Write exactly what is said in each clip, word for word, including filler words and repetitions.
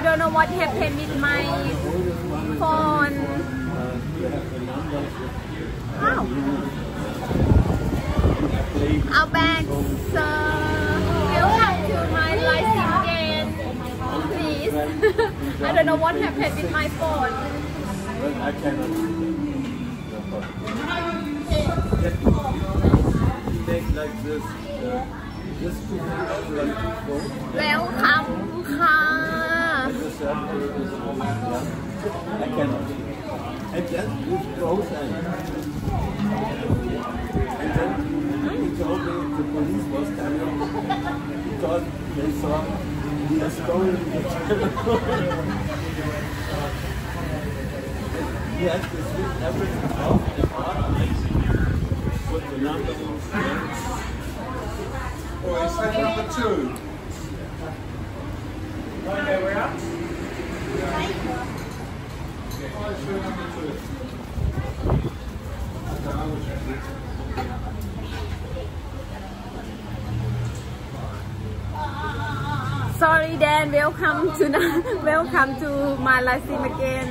don't know what happened with my phone. Wow. Our back, sir. Welcome to my live stream again. Please. I don't know what happened with my phone. I cannot. Make like this. Uh, this could be like before. Welcome, ka. I cannot. And then this goes and, and then he told me the police was coming because they saw he had stolen the telephone. He has to switch everything off and on and put the number in. Oh, is that number two? Okay, we're up. Sorry, Dan. Welcome to welcome to my live stream again.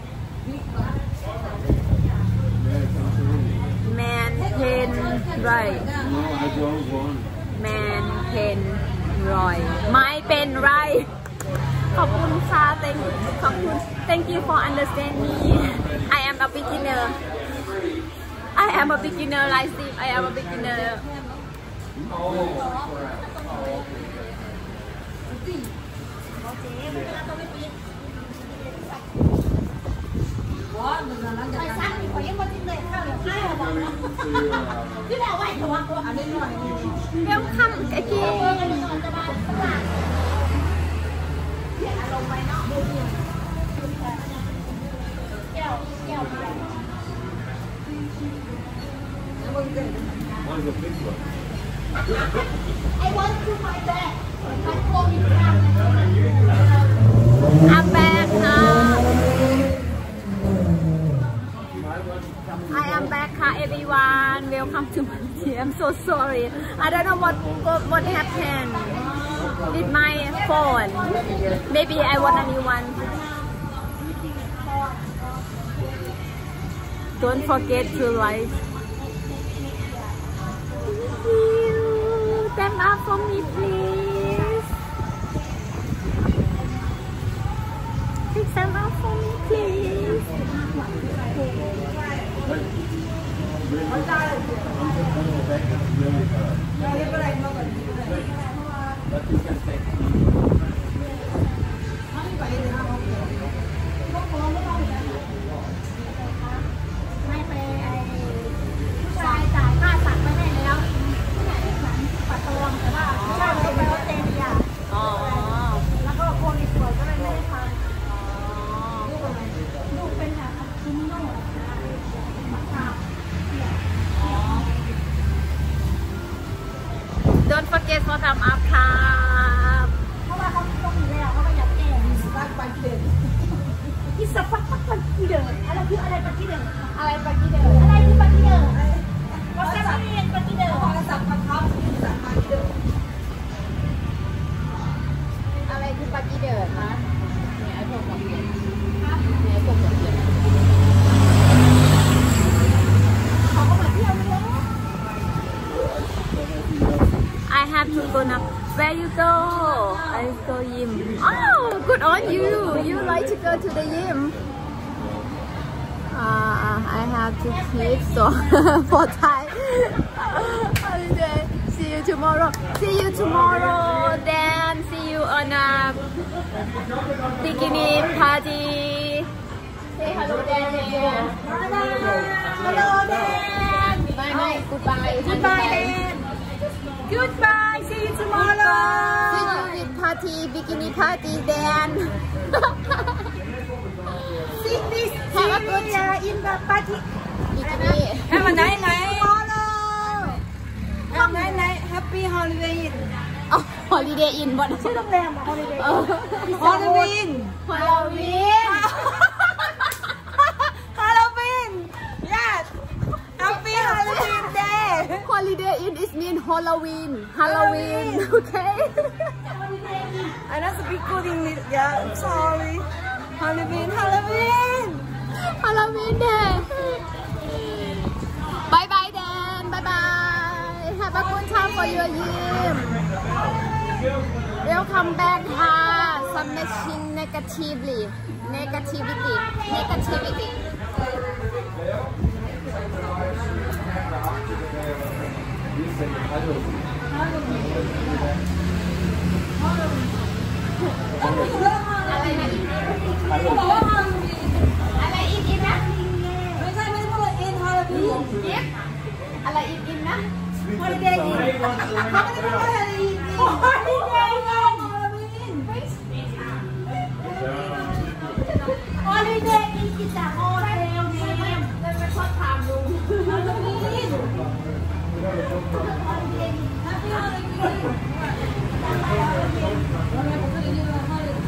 Man Pen Roy. No, I don't want. Man Pen Roy. My Pen Roy. ขอบคุณค่ะ thank ขอบคุณ thank you for understanding me. I am a beginner. I am a beginner live stream. I am a beginner. Welcome again. One of the big ones. I want to my bag. My phone is down. I'm back now. I am back, everyone. Welcome to my team. I'm so sorry. I don't know what what, what happened with my phone. Maybe I want a new one. Don't forget to like. Stand up for me, please. Please stand up for me, please. But you can take ไม่ไปไอ้ชายจ่ายค่าสัตว์ไปให้แล้วปัดตองแต่ว่าไม่ได้ไปออสเตรเลียแล้วก็โควิดป่วยก็เลยไม่ได้ทำลูกอะไรลูกเป็นแบบคุ้มลูกมาทำ Don't forget for thumb up ครับเพราะว่าเขาต้องมีแล้วเขาไม่อยากแก้บ้านไปที่เดิมที่สับปักปักปักที่เดิมอะไรคืออะไรปักที่เดิมอะไรปักที่เดิมอะไรคือปักที่เดิมวัดสับเรียนปักที่เดิมวัดสับปักเขาสับปักที่เดิมอะไรคือปากีเดอร์คะเนี่ยไอ้พวกกับเพื่อนเนี่ยไอ้พวกกับเพื่อนเขาก็มาเที่ยวเลย I have to go now. Where you go? I go gym. Oh, good on you. You like to go to the gym. Uh, I have to keep so for time. Holiday. See you tomorrow. See you tomorrow. Then see you on a bikini party. Say hello, Dan. Hello, Dan. Bye, bye. Goodbye. Goodbye, Dan. Goodbye. See you tomorrow. Bikini party, bikini party, Dan. See this. Have a good See in the party. bikini. Have a nice night. Tomorrow. Have a nice night. Happy holiday. Oh, Holiday Inn บ่ชื่อโรงแรมอะ Holiday Halloween. Halloween. Halloween. Yes. Happy Halloween day. holiday in is mean Halloween. Halloween. Okay. I don't speak good English. Yeah, I'm sorry. Halloween, Halloween. Halloween day. Bye bye then. Bye bye. Have a good time for your year. Welcome back ค่ะ Smashing negatively negativity negativityอะไรนะอีกอะไรอีกอีกนะไม่ใช่ไม่ใช่พูดอินฮอลลีวูดยิปอะไรอีกอินนะฮอลลีเดย์อินเขาไม่ได้พูดอะไรอีกฮอลลีเดย์อินฮอลลีเดย์อินกิจโมเดลเกมเลยไปชดถามลุงฮอลลีเดย์อินฮอลลีเดย์อินฮอลลีเดย์อิน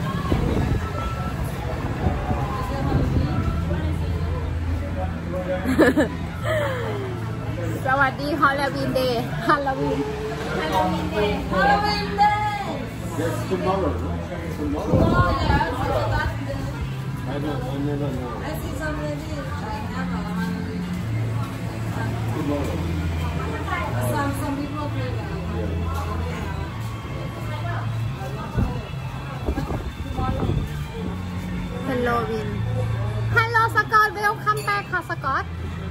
สวัสดีฮอลลีวีนเดย์ฮอลลีวีนฮอลลีวีนเดย์ฮอลลีวีนเดย์ Yes, tomorrow. Tomorrow. I don't. I never know. I see some lady like Emma. Tomorrow. Some some people play that. Halloween Hello Scott Welcome back ค่ะ Scott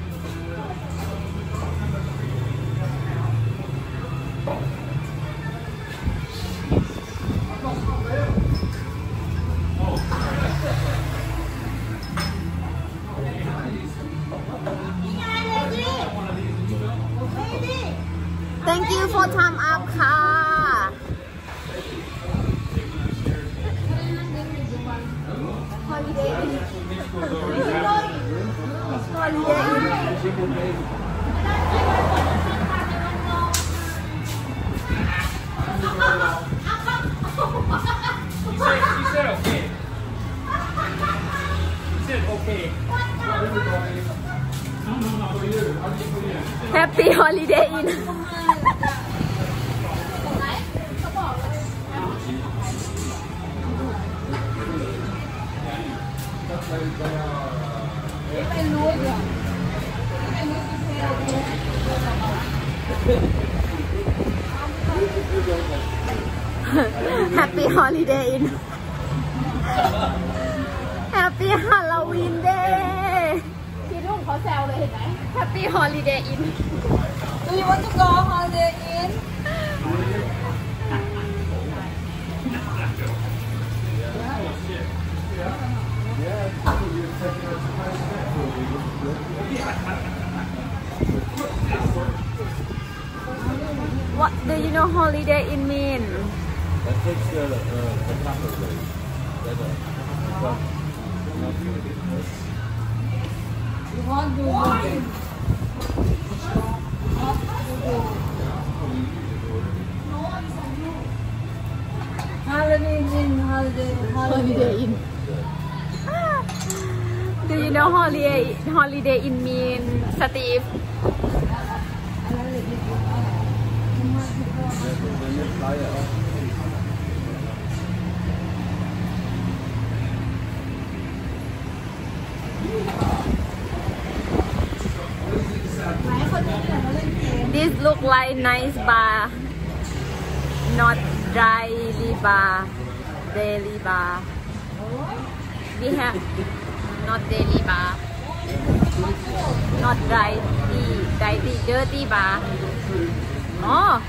Thank you for time up ค่ะ Holiday Holiday He said, he said okay. He said okay. Happy Holiday Inn Happy Holiday Inn Happy Halloween Day พี่รุ่งเขาแซวเลยเห็นไหม Happy Holiday Inn Do you want to go holiday in? What do you know Holiday Inn mean? That takes a, a, a couple of days. That's all. But not really. You want to go? Holiday in, holiday, Holiday Inn Do you know Holiday Holiday Inn mean Steve? Then you fly out. This look like nice bar, not daily bar, daily bar. We have not daily bar, not dirty, dirty, dirty bar. Oh.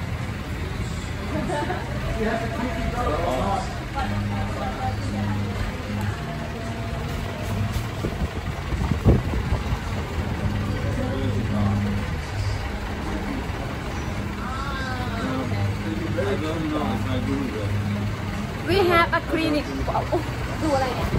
We have a clinic. Doอะไรเนี่ย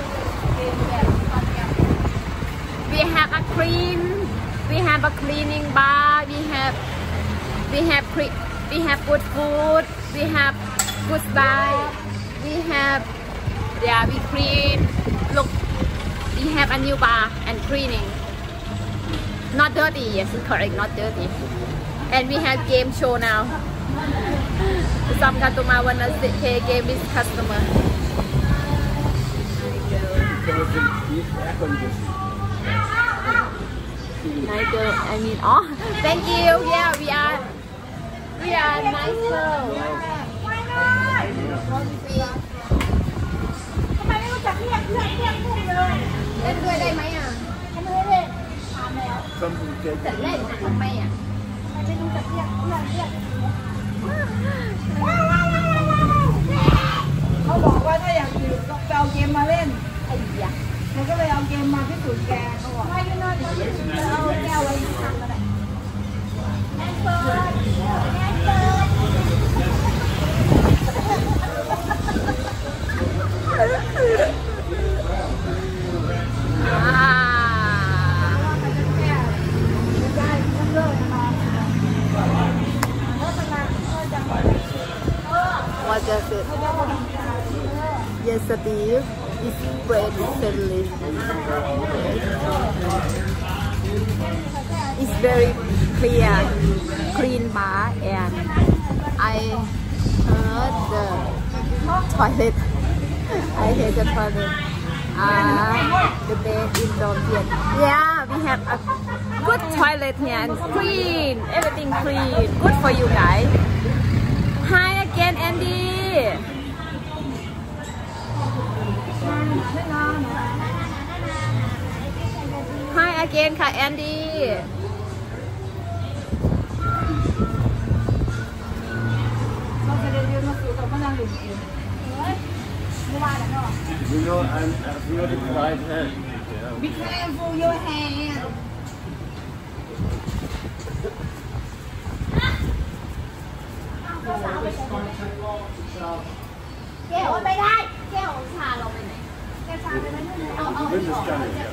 We have a clean. We have a cleaning bar. We have. We have we have good food. We have good style. We have. Yeah, we clean. Look, we have a new bar and cleaning. Not dirty. Yes, correct. Not dirty. and we have game show now. Some customer wanna play game with customer. Nice girl. I mean, oh, thank you. Yeah, we are. We are nice girl. ทำไมไม่รู้จักเรียกเรียกเรียกพวกเลยเล่นด้วยได้ไหมอ่ะทำไมไม่เล่นถามแล้วจะเล่นทำไมอ่ะทำไมไม่รู้จักเรียกเรียกเรียกเขาบอกว่าถ้าอยากอยู่ก็ไปเอาเกมมาเล่นไอ้ยะมันก็เลยเอาเกมมาพิสูจน์แกเขาบอกว่าอยู่นอนก็จะเอาแก้วไว้ข้างก็ได้แอนเฟิร์นแอนเฟิร์นอ่า What does it? Yes, Steve. It's bread service. It's very clear, clean bar, and I heard the toilet. I hate the toilet. Ah, the bed in Dongtian. Yeah, we have a good toilet here and clean. Everything clean. Good for you guys. Hi again, Andy. Hi again ค่ะ Andy. You know, I'm I've got a right hand. Be careful your hand. แก้วไม่ได้แก้วชาเราไปไหนแก้วชาไปไหนเอาเอาไปออก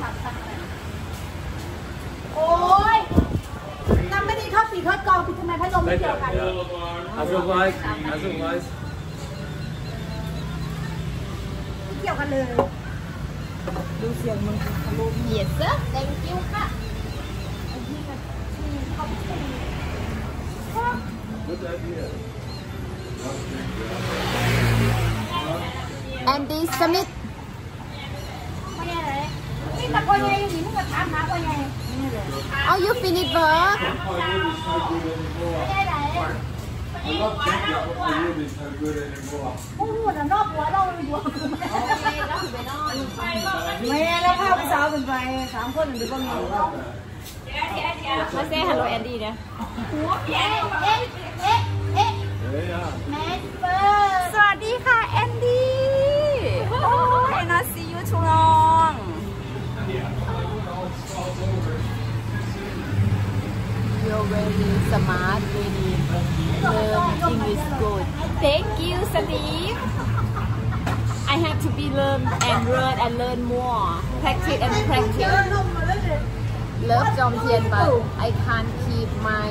โอ้ยน้ำไม่ได้ทอดสีทอดกองผิดทำไมพัดลมไม่เกี่ยวกัน Otherwise, otherwise. เกี่ยวกันเลยดูเสียงมันทะลุ Yes sir. Thank you ค่ะ Good idea. Andy Smith. ไม่ได้เลยนี่ตะโกนยังอยู่มึงก็ถามหาว่าไง Oh, you finish work? ไม่ได้เลย I'm not thinking of what you is so good anymore. พูดแต่นอกหัวเราอยู่ไม่แล้วภาพสาวเป็นไปสามคนหรือเปล่ามาเซ่ Hello Andy เนี่ยเอ๊ะเอ๊ะเอ๊ะเอ๊ะ Yeah. แมนเฟิร์สวัสดีค่ะ Andy. Oh, I not see you too long. You're very smart, very learn English good. Thank you, Steve. I have to be learn and learn and learn more. Practice and practice. Love Jomtien, but I can't keep my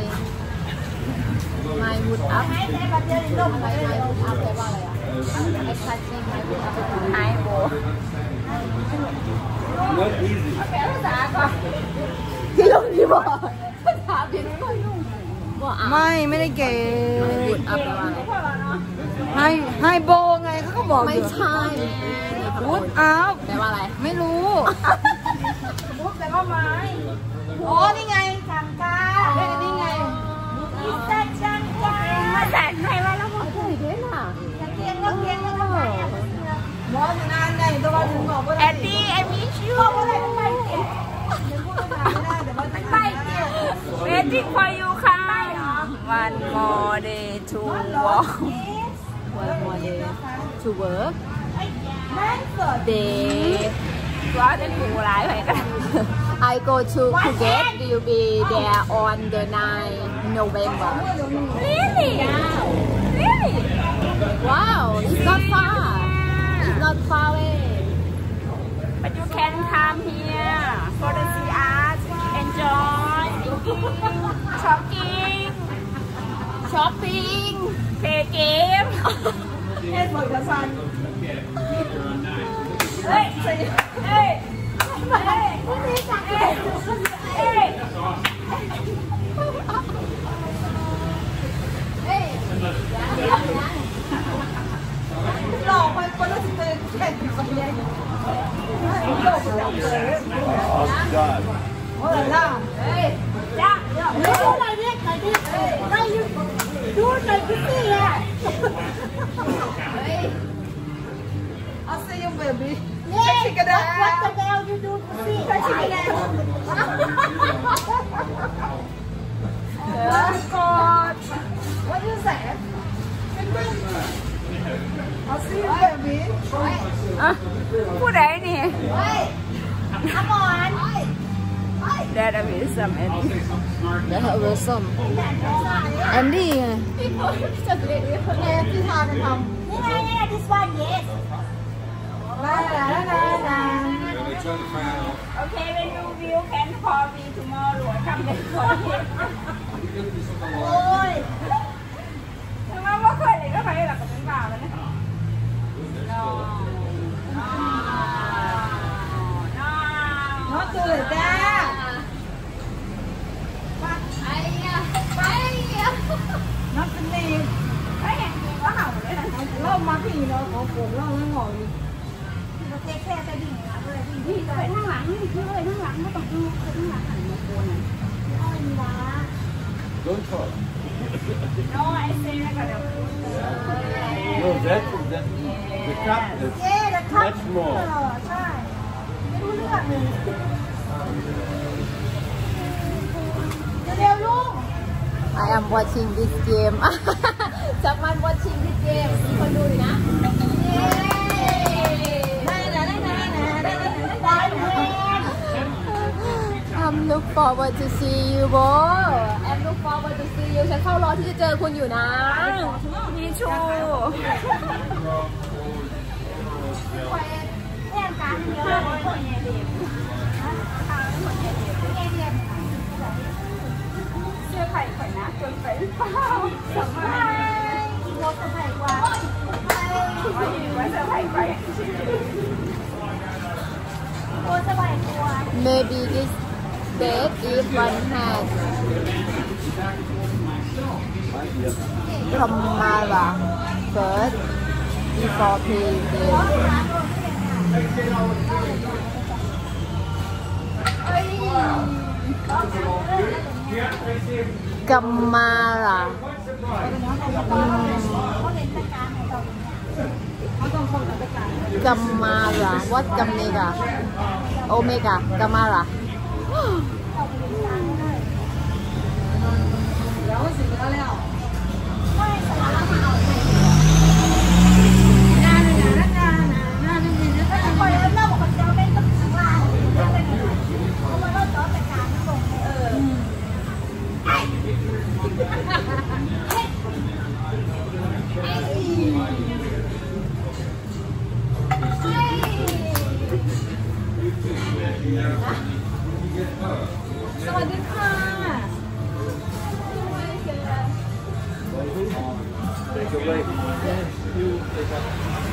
my mood up. อะไร my mood up แปลว่าอะไรอ่ะ I can't keep my mood up. Hi, Bo. Not easy. แปลภาษาก่อนพี่ลุงพี่บอกภาษาพี่ลุงพี่ลุงว่าอ่ะไม่ไม่ได้เก่ my ง mood up แปลว่าอะไรให้ให้โบไงเขาก็บอกไม่อยู่ใช่วุดอ้าวแปลว่าอะไรไม่รู้พูดแต่ว่าไม้อ๋อนี่ไงจังกาเรื่องนี้ไงอีแซกจังกาแซกใครไว้แล้วบอกเคยเห็นอ่ะเกียงก็เกียงก็ทำไมอ่ะหมอถึงนานไงตัวถึงบอกว่าแอนดี้ไอมิชยูบอกว่าอะไรไม่เก่งไม่ได้แต่ว่าไม่ไปเกี่ยว waiting for you ค่ะ one more day to walk one more day to work แม่งเกิด day ก็จะถูกร้ายไปกัน I go to Phuket will be there on the ninth November really really wow it's not far it's not far away but you can come here for the see art enjoy shopping shopping play game เอ็ดบอกจะสั่นเฮ้ยเฮ้ยเฮ้ยพรุ่งนี้สั่งเอ็ดเอ็ดอ่ะผู้ใดนี่ Come on. That is some Andy That was some Andy ไงที่ทานทำนี่ไงนี่ไง this one yes ได้ได้ได้ได้ Yeah, they turn the fan off. Okay when you will can call me tomorrow come back for him โอ้ยทำไมว่าเคยเลยก็ไปหลักกับเป็นบ่าวแล้วนะ No No No Not good จ้าไอ้ยะไอ้ยะ Not the name ไอ้ยังกินว่าเห่าเลยนะเรามาพี่เนาะของผมเราแล้วหงอยเราแค่แค่ไปดิ่งนะเพื่อนดิ่งนี่จะไปข้างหลังนี่คือเลยข้างหลังไม่ต้องดูไปข้างหลังหันมาโกนอ้อยมีนะ Don't talk. No I say แล้วก็เดี๋ยว No, that, that, the cup is เย้เดี๋ยวคัด much more. ใช่ไม่รู้เรื่องเลยเร็วลูก I am watching this game จับมัน watching this game มีคนดูอยู่นะเย้ได้ได้ได้ได้ได้ได้เว้ย I'm look forward to see you both I'm look forward to see you ฉันเข้ารอที่จะเจอคุณอยู่นะพี่ชูคอยแย่งการเยอะเลยคนเนี่ยเด็กทางคนเนี่ยเด็กเงี้ยเงี้ยเชื่อใครข่อยนะจนไปหรือเปล่าสมัยรถจะใส่กว่าว่าเชื่อใครไปรถจะใส่กว่า Maybe this bed if one has Kamara first before playing game Kamara กัมมารา what กัมเมกาโอเมกากัมมาราแล้วสิบแล้วแล้วงานงานงานงานนี่นี่คอยเล่าบอกคนเดียวเป็นต้องข้างล่างเพราะว่าเราจอดแต่การส่งเออสวัสดีค่ะ Take away. You take up.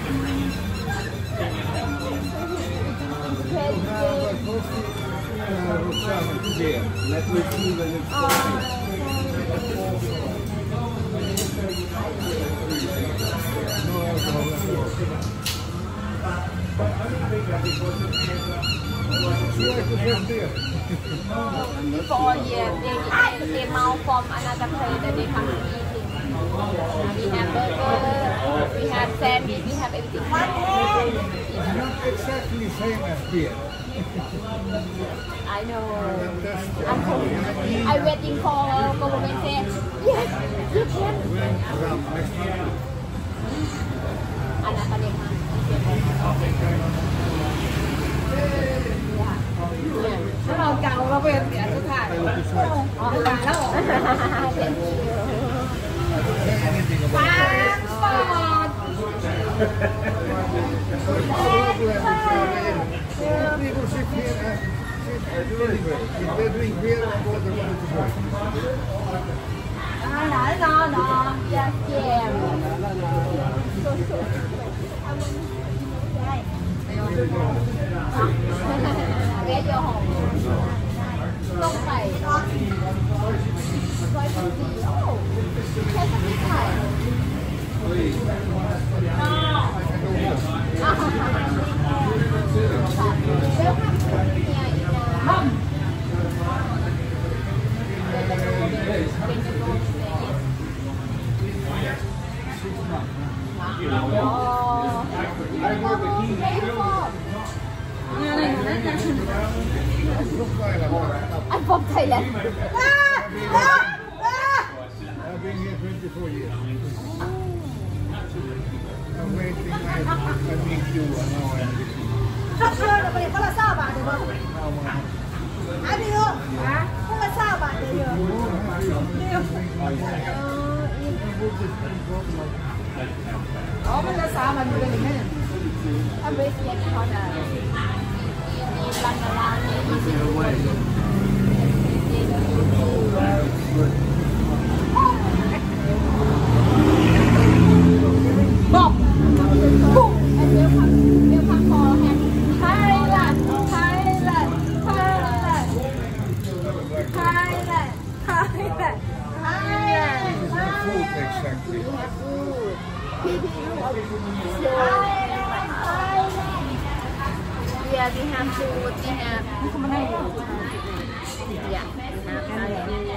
Yeah, let me see when it's Four years they they mount from another place and they come to eating we have burger we have sandwich we have everything not exactly same as beer. I know I'm I waiting for government say yes you can อันนั้นประเด็นมาถ้าเราเก่าเราเป็นเสียสุดท้ายอ๋อตายแล้วปานปอด People sit here and anyway, if they drink beer, what they want to drink. นอนนอนนอนอย่าเจ็บเรียกเยอะหอมลงไปร้อยสี่โอ้แค่สักนิดหน่อยอ้าวเร็วค่ะเนี่ยอีกนะเป็นจำนวนเป็นจำนวนI'm from Thailand. I've been here twenty-four years. Amazing, I, I meet you and now I'm with you. ชอบเชื่อเราไปคนละเศร้าบาทเดี๋ยวอ่ะเดียวคนละเศร้าบาทเดียวเดียวอ๋อมันละสามมันเป็นยังไงเนี่ยอันเบสเย็นเขาจะมีรันลาเนี่ยบอกปุ๊บอันเดียวพักเดียวพักคอแฮนไทยแลนด์ไทยแลนด์ไทยแลนด์ไทยแลนด์ไทยแลนด์ไทยแลนด์ Food, exactly. Yeah, we have food. We have. Yeah, we have Thai.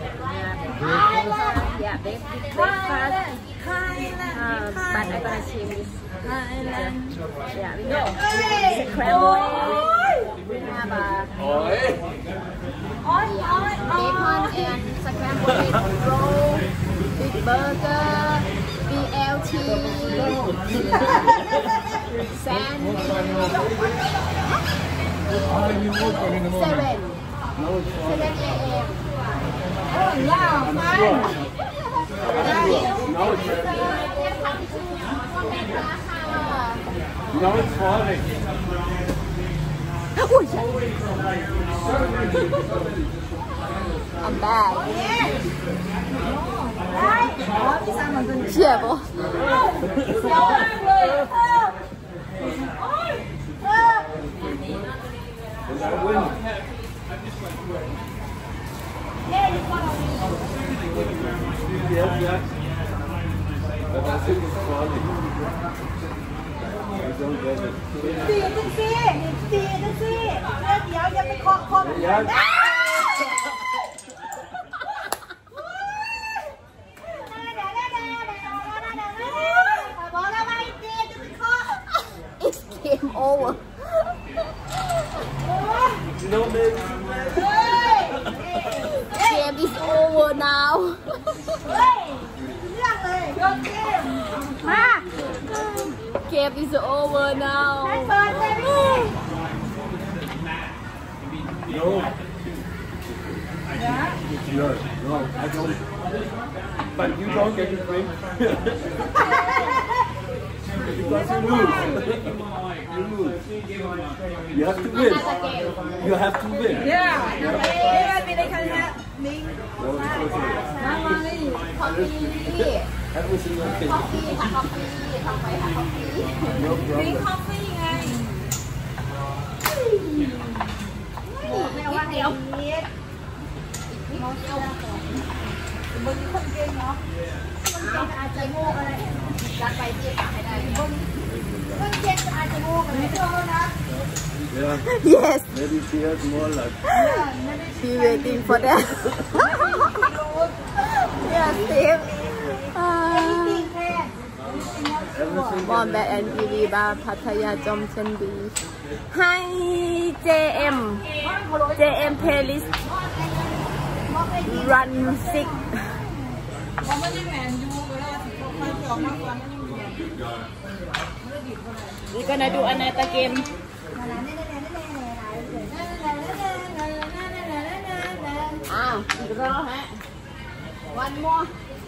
Yeah, breakfast. Uh, but I'm gonna change this. Yeah, we have scrambled egg. We have a yeah, bacon and scrambled egg roll with burger, B L T, sandwich. Seven. Seven a m. Oh wow, fine. Now it's Now it's falling. I'm back. Yeah, boy. Yes, yes. But I think it's falling. I don't get it. ตีจังสิตีจังสิแล้วเดี๋ยวจะไปเคาะคอม Yes. บอกแล้วว่าตีจะไปเคาะ It's game over. No, baby. Game is over now. เฮ้ยเรื่องเลยยกเกมมา Game is over ให้ now. เปิดเลยพี่ No. It's yours. No, I don't. But you don't get to drink. Because you lose. You lose. You have to win. You have to win. Yeah, yeah, they can have me. No, it's okay. Coffee. Everything okay. Coffee. Coffee. Coffee. No Drink problem. coffee ไงแม่ว่าเดี๋ยวนี้มึงคนเก่งเนาะคนเก่งอาจจะโง่อะไรรักไปที่ปากให้ได้คนเก่งอาจจะโง่อะไรไม่รู้นะ Yeah. Yes. Maybe she has more luck. She waiting for that. Yeah, Steve. จริงแค่ Everything วอร์มแบทแอนด์ทีวีบาร์พัทยาจอมเชนบีให้ เจ เอ็ม เจ เอ็ม playlist run six We're gonna do another game. Ah, draw ha. One more.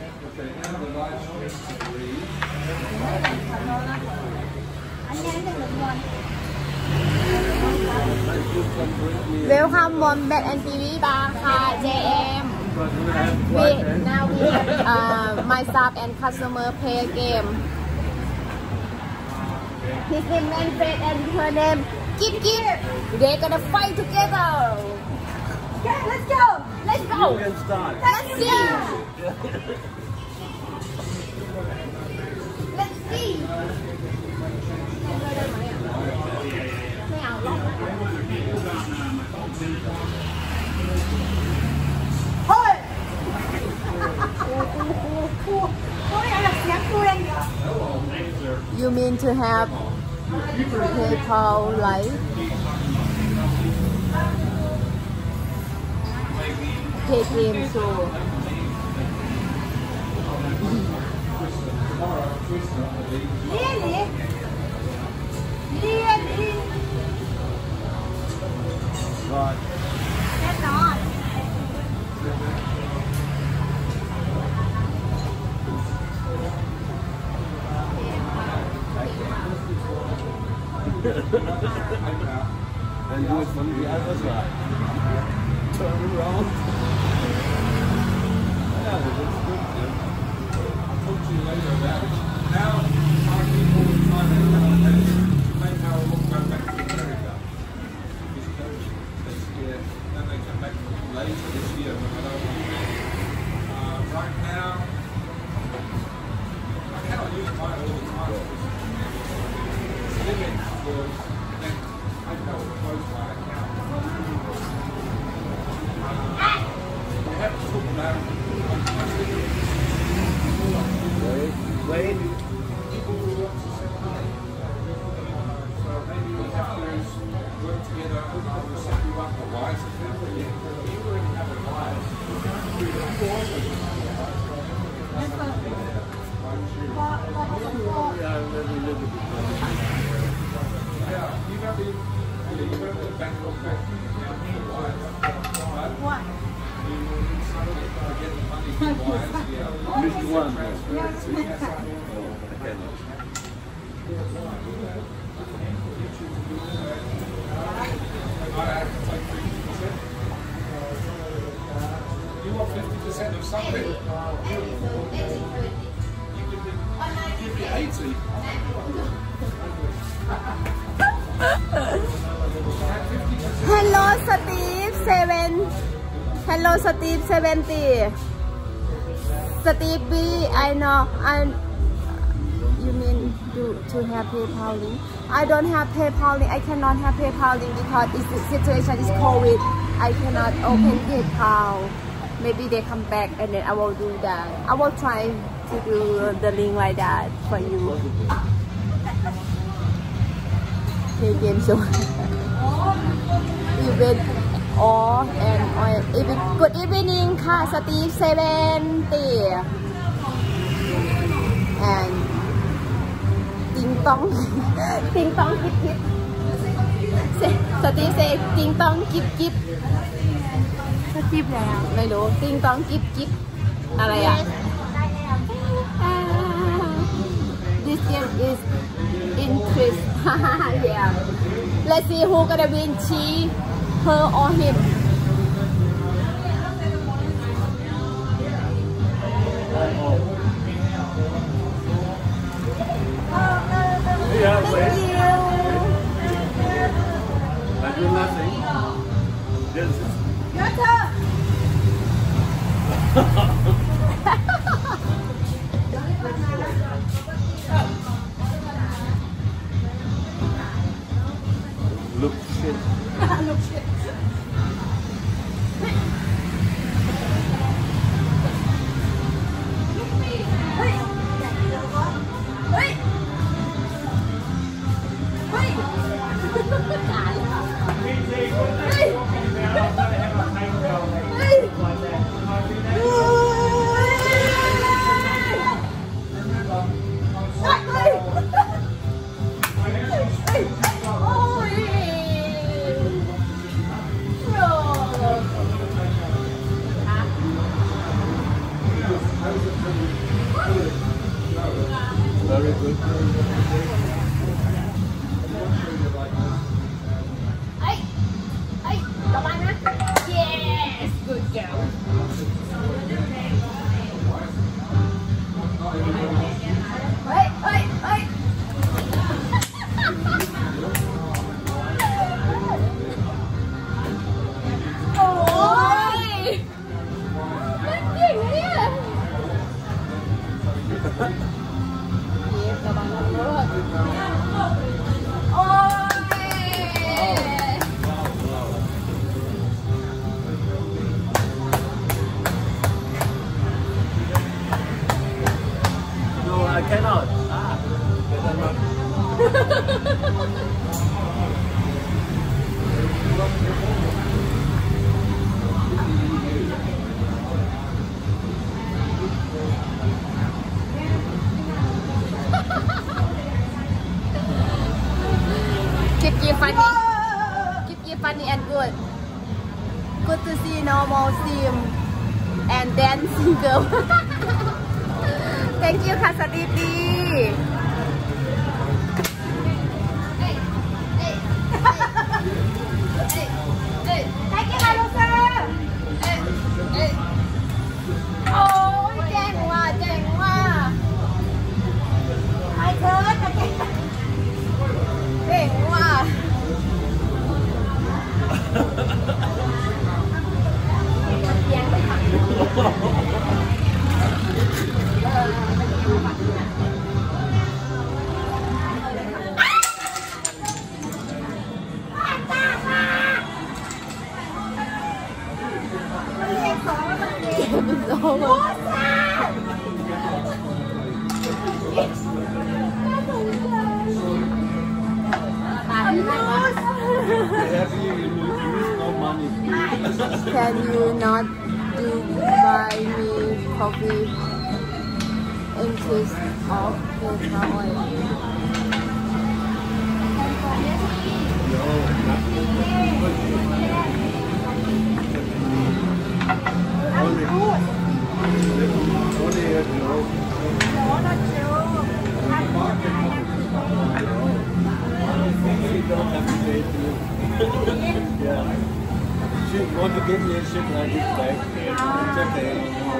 Welcome on Bat and ที วี Bar ค่ะ เจ เอ็ม We now we have uh, my staff and customer play a game. His name Manfred and her name Kip Kip. They're gonna fight together. Okay, let's go. Let's go. you can start. Let's see. Let's see. ไม่เอาหรอกเฮ้ยกูกูกูกูกูไม่อยากเสียงกูเองเดียว You mean to have PayPal Live? Play game show. Really? Really? Right. That's not. And do it from the other side. Turn around. Yeah, that's good. Yeah. I'll talk to you later about it. Now, our people will try to make how we'll go back to America. This coach, this year, then they come back later this year. But I don't want uh, right now, I cannot use mine all the time. It's limit for then I know close my account. We have to talk about it. Wait, wait. People will want to send money. So maybe we have to work together. I will set you up a WISE account. You already have a WISE. Yeah, I'm really looking at Yeah, you got the, you got the bank of bank. What? You will need somebody to get the money from WISE. Yeah. Which one? I cannot. I have to take fifty percent. You want fifty percent of something? Give me eighty. Hello Steve seven Hello Steve seventy Steve B I know I you mean to, to have PayPal link? I don't have PayPal link. I cannot have PayPal link because it's, the situation is COVID. I cannot open PayPal. Maybe they come back and then I will do that. I will try to do the link like that for you. Play game show. Even all and all. Even good evening, ka Steve seventy and Ding Dong, Ding Dong Kip Kip. Steve say Ding Dong Kip Kip. สติปแล้วไม่รู้ Ding Dong Kip Kip อะไรอ่ะ This game is interest. Yeah. Let's see who gonna win, she, her or him. Yeah, Thank you. I do nothing. Just Your turn. look shit. Look shit. Very good. Hey, hey, come on, huh? Yes, good girl. Hey, hey, hey. Ôi, cái gì vậy? Yes, các bạn ơi. costume and dancing girl thank you ค่ะสตีตี thank you ค่ะลูกเซอร์โอ้ยเจ๋งว่ะเจ๋งว่ะไอ้เธอจะเก่งเก่งว่ะCan you not do buy me coffee in case of the oil? Only, only a joke. She don't have to pay to you. Yeah. She want to give me a shit like this back. It's okay.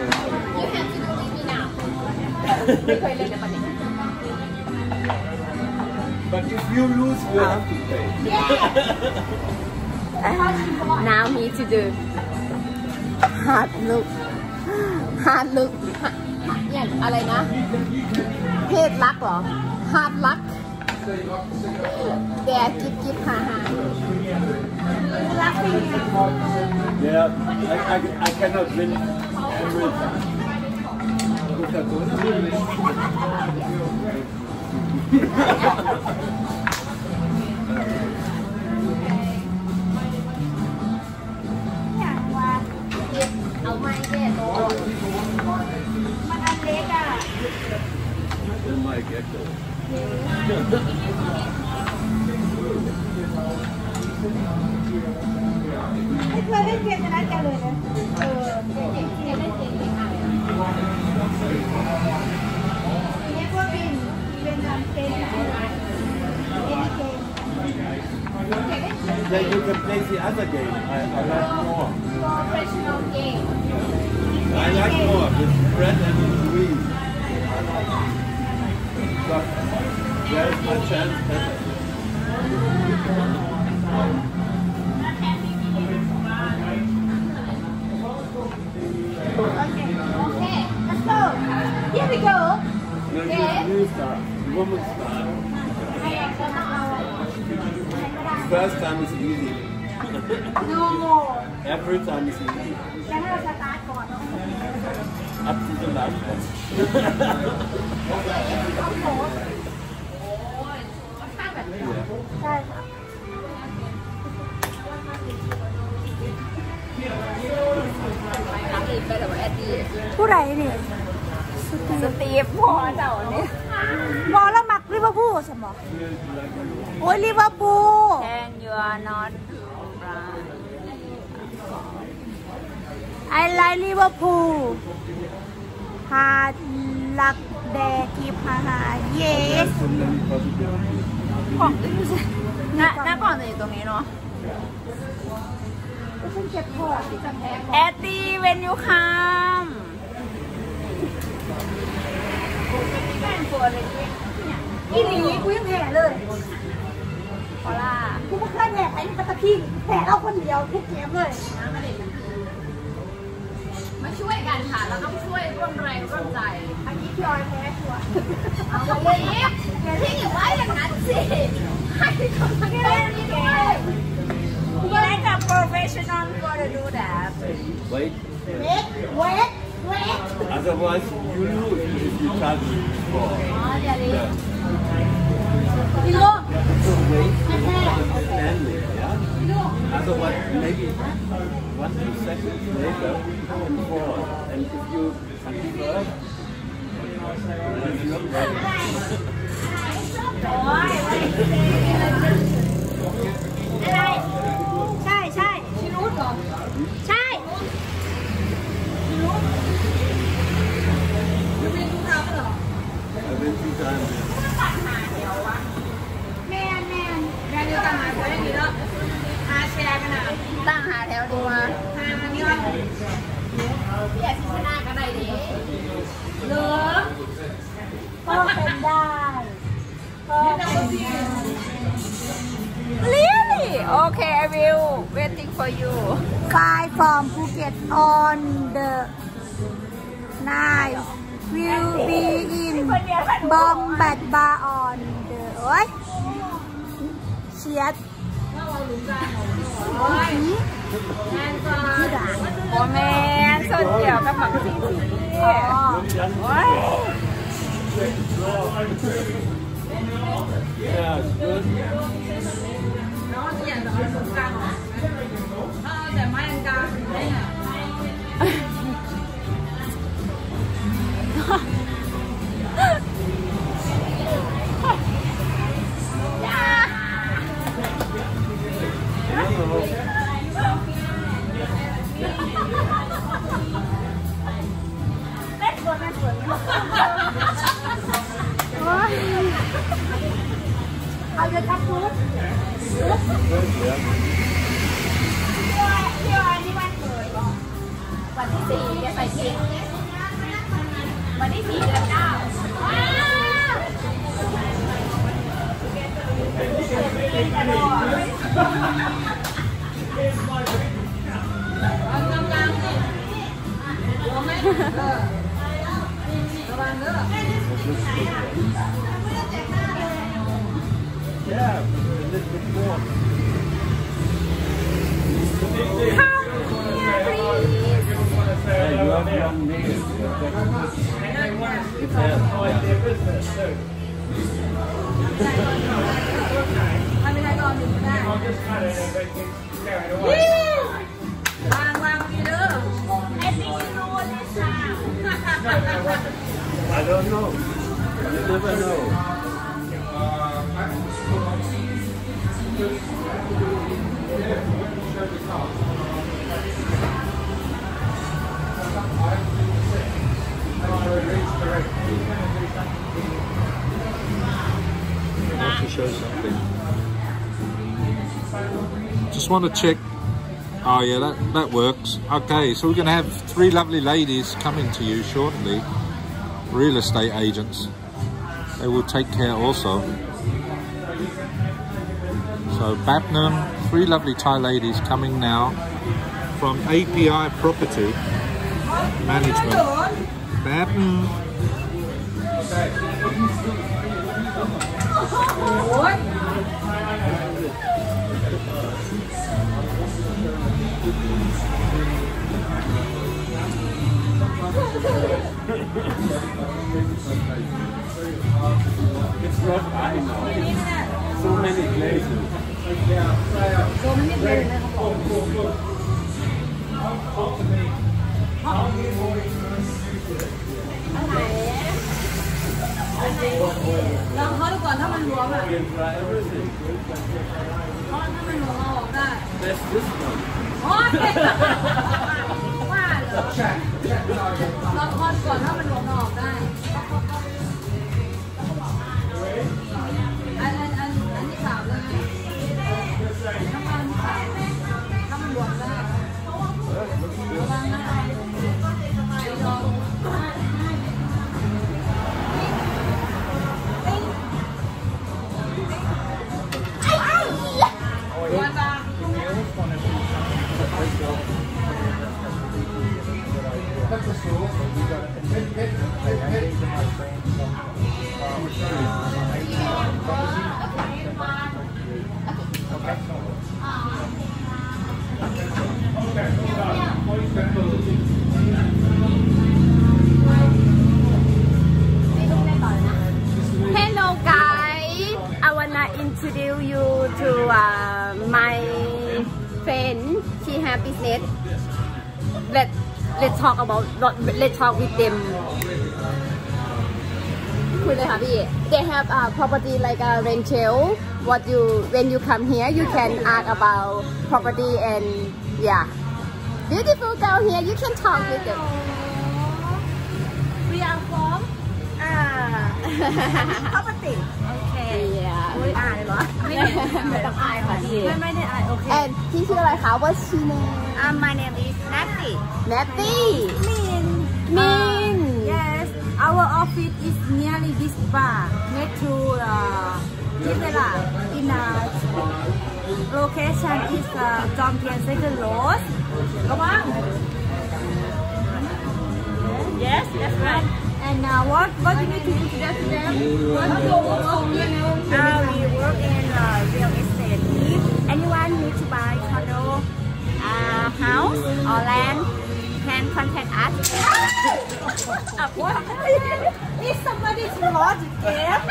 But if you lose, you have to pay. Now me to do hard look hard look อย่างอะไรนะเพศรักเหรอ hard luck แต่กิ๊บกิ๊บหาหา Yeah, I, I, I cannot win every time. Look at those. อย่างว่าเอาไม้เด็ดโอ้มันอันเล็กอ่ะ Oh my gecko. ให้เพื่อนเล่นเกมชนะแกเลยนะเออเก่งเก่งเล่นเก่งเก่งอ่ะทีนี้พวกบินเป็นทำเกมเล่นเกม Then you can play the other game. I, I like more. professional game I like more with bread and greens. But there's my chance better. okay okay let's go here we go No, you, you start. The woman start. ให้แอนก็มาเอาใครก็ได้ First time is easy. no Every time is easy. จะให้เราสตาร์ทก่อน Up to the last one. ต้องโผล่ใช่ค่ะไปแต่ว่าแอดดี้ผู้ใดนี่สตีฟพอเจ้าเนี่ยบอลแล้วมักลิเวอร์พูลใช่ไหมโอ้ยลิเวอร์พูล Can you are not right I like ลิเวอร์พูลฮาลักแดกีพาฮาเยส So many possibilities. ของไม่ใช่หน้าหน้ากล่องจะอยู่ตรงนี้เนาะก็ฉันเจ็บคอที่จะแพ้แอดดี้เวนยูคัมอีหลีกูยังแพ้เลยพอล่ากูไม่เคยแพ้ใครในปัตตพีแพ้เราคนเดียวทุกเกมเลยมาช่วยกันค่ะแล้วก็ช่วยร่วมแรงร่วมใจอันนี้พี่ออยแพ้ชัวร์เอาเลยพี่อย่าว่าอย่างนั้นสิให้คนมาเล่นนี่ด้วย You like a professional for to do that Wait. เวทเวทเวท Otherwise, you lose if you touch the ball. อ๋อเดี๋ยวนี้พี่ลูก So wait, stand there, yeah? Otherwise, maybe one, two seconds later, you can fall. And if you touch first, it's not right. โอ้ยอะไรใช่ใช่ชิรุตเหรอใช่แม่แม่แม่เดียวกันมาได้ดีแล้วหาแชร์กันนะตั้งหาแถวดีมาหาอันนี้ว่าพี่อาทิตย์หน้าก็ได้ดิเหรอก็เป็นได้ก็เป็นได้ Really? Okay, I will waiting for you. Fly from Phuket on the ninth will be in Bombat Bar on the โอ้ยเชียดโอ้แม่ส่วนเดียวกับหมักซีซีโอ้ย Yeah, it's good. น้องอย่างแบบสงกรานต์ถ้าเอาแต่ไม้กลางได้ไงเอาจะทับทุกเที่ยวเที่ยวอันนี้วันเกิดวันที่สี่จะไปเที่ยววันที่สี่เดือนเก้า Yeah, a little bit more. Hey, you have young niggas. I don't know. You never know. To show something. Just want to check. Oh yeah, that, that works. Okay, so we're going to have three lovely ladies coming to you shortly. Real estate agents. They will take care also. So Babnam, three lovely Thai ladies coming now from A P I Property Management. Babnam. It's not I know. So many places. So many places. ลองเขาดูก่อนถ้ามันรวมอ่ะถ้ามันรวมเอาออกได้ That's this one. โอ้ยว่าเหรอลองคอนก่อนถ้ามันรวมเอาออกได้อันอันอันอันที่สามเลยถ้ามันสามถ้ามันรวมได้ระวังนะลอง Hello guys, I wanna introduce you to uh, my friend. She have business. Let let's talk about let's talk with them. คุยเลยค่ะพี่ They have a property like a rental. What you when you come here, you can ask about property and yeah. Beautiful girl here. You can talk with them. We are from อ่า property โอเค yeah อุ้ยอายเหรอไม่ไม่ต้องอายค่ะพี่ไม่ไม่ได้อายโอเค and พี่ชื่ออะไรคะ What's your name um my name is Natty Natty Min Min yes our office is nearly this bar next to uh Villa in a location is uh, Jom Tien Second Road ระวัง yes that's right and uh, what what you need to introduce to them what do you work uh, we work in uh, real estate if anyone need to buy condo uh, house or land can contact us uh, what if somebody is lost again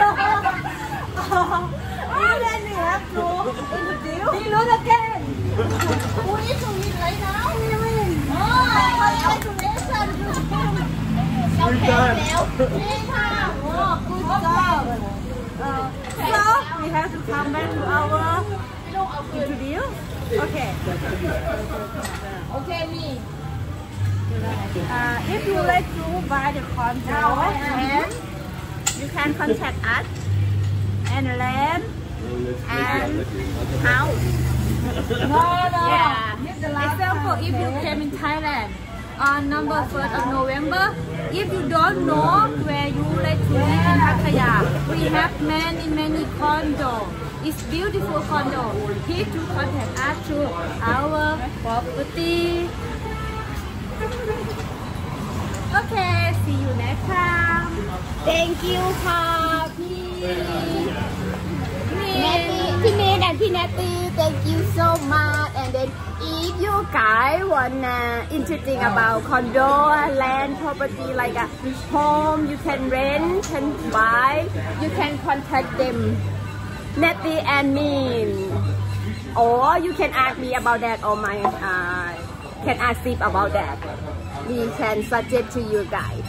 and then we have to introduce we lose again who is to win right now we win oh congratulations Good time. oh good job uh, so we have to come back to our introduce okay okay me uh, if you like to buy the condo and you can contact us and land and house. No, no. Yeah. Example, if you came in Thailand on number first of November, if you don't know where you like to live in Pattaya, we have many many condo. It's beautiful condo. Please to contact us to our property. Okay, see you next time. Thank you ค่ะพี่เนตตี้พี่เนต and พี่เนตตี้ thank you so much and then if you guys wanna interesting about condo land property like a home you can rent can buy you can contact them Netty and me or you can ask me about that or my uh, can ask Steve about that we can suggest to you guys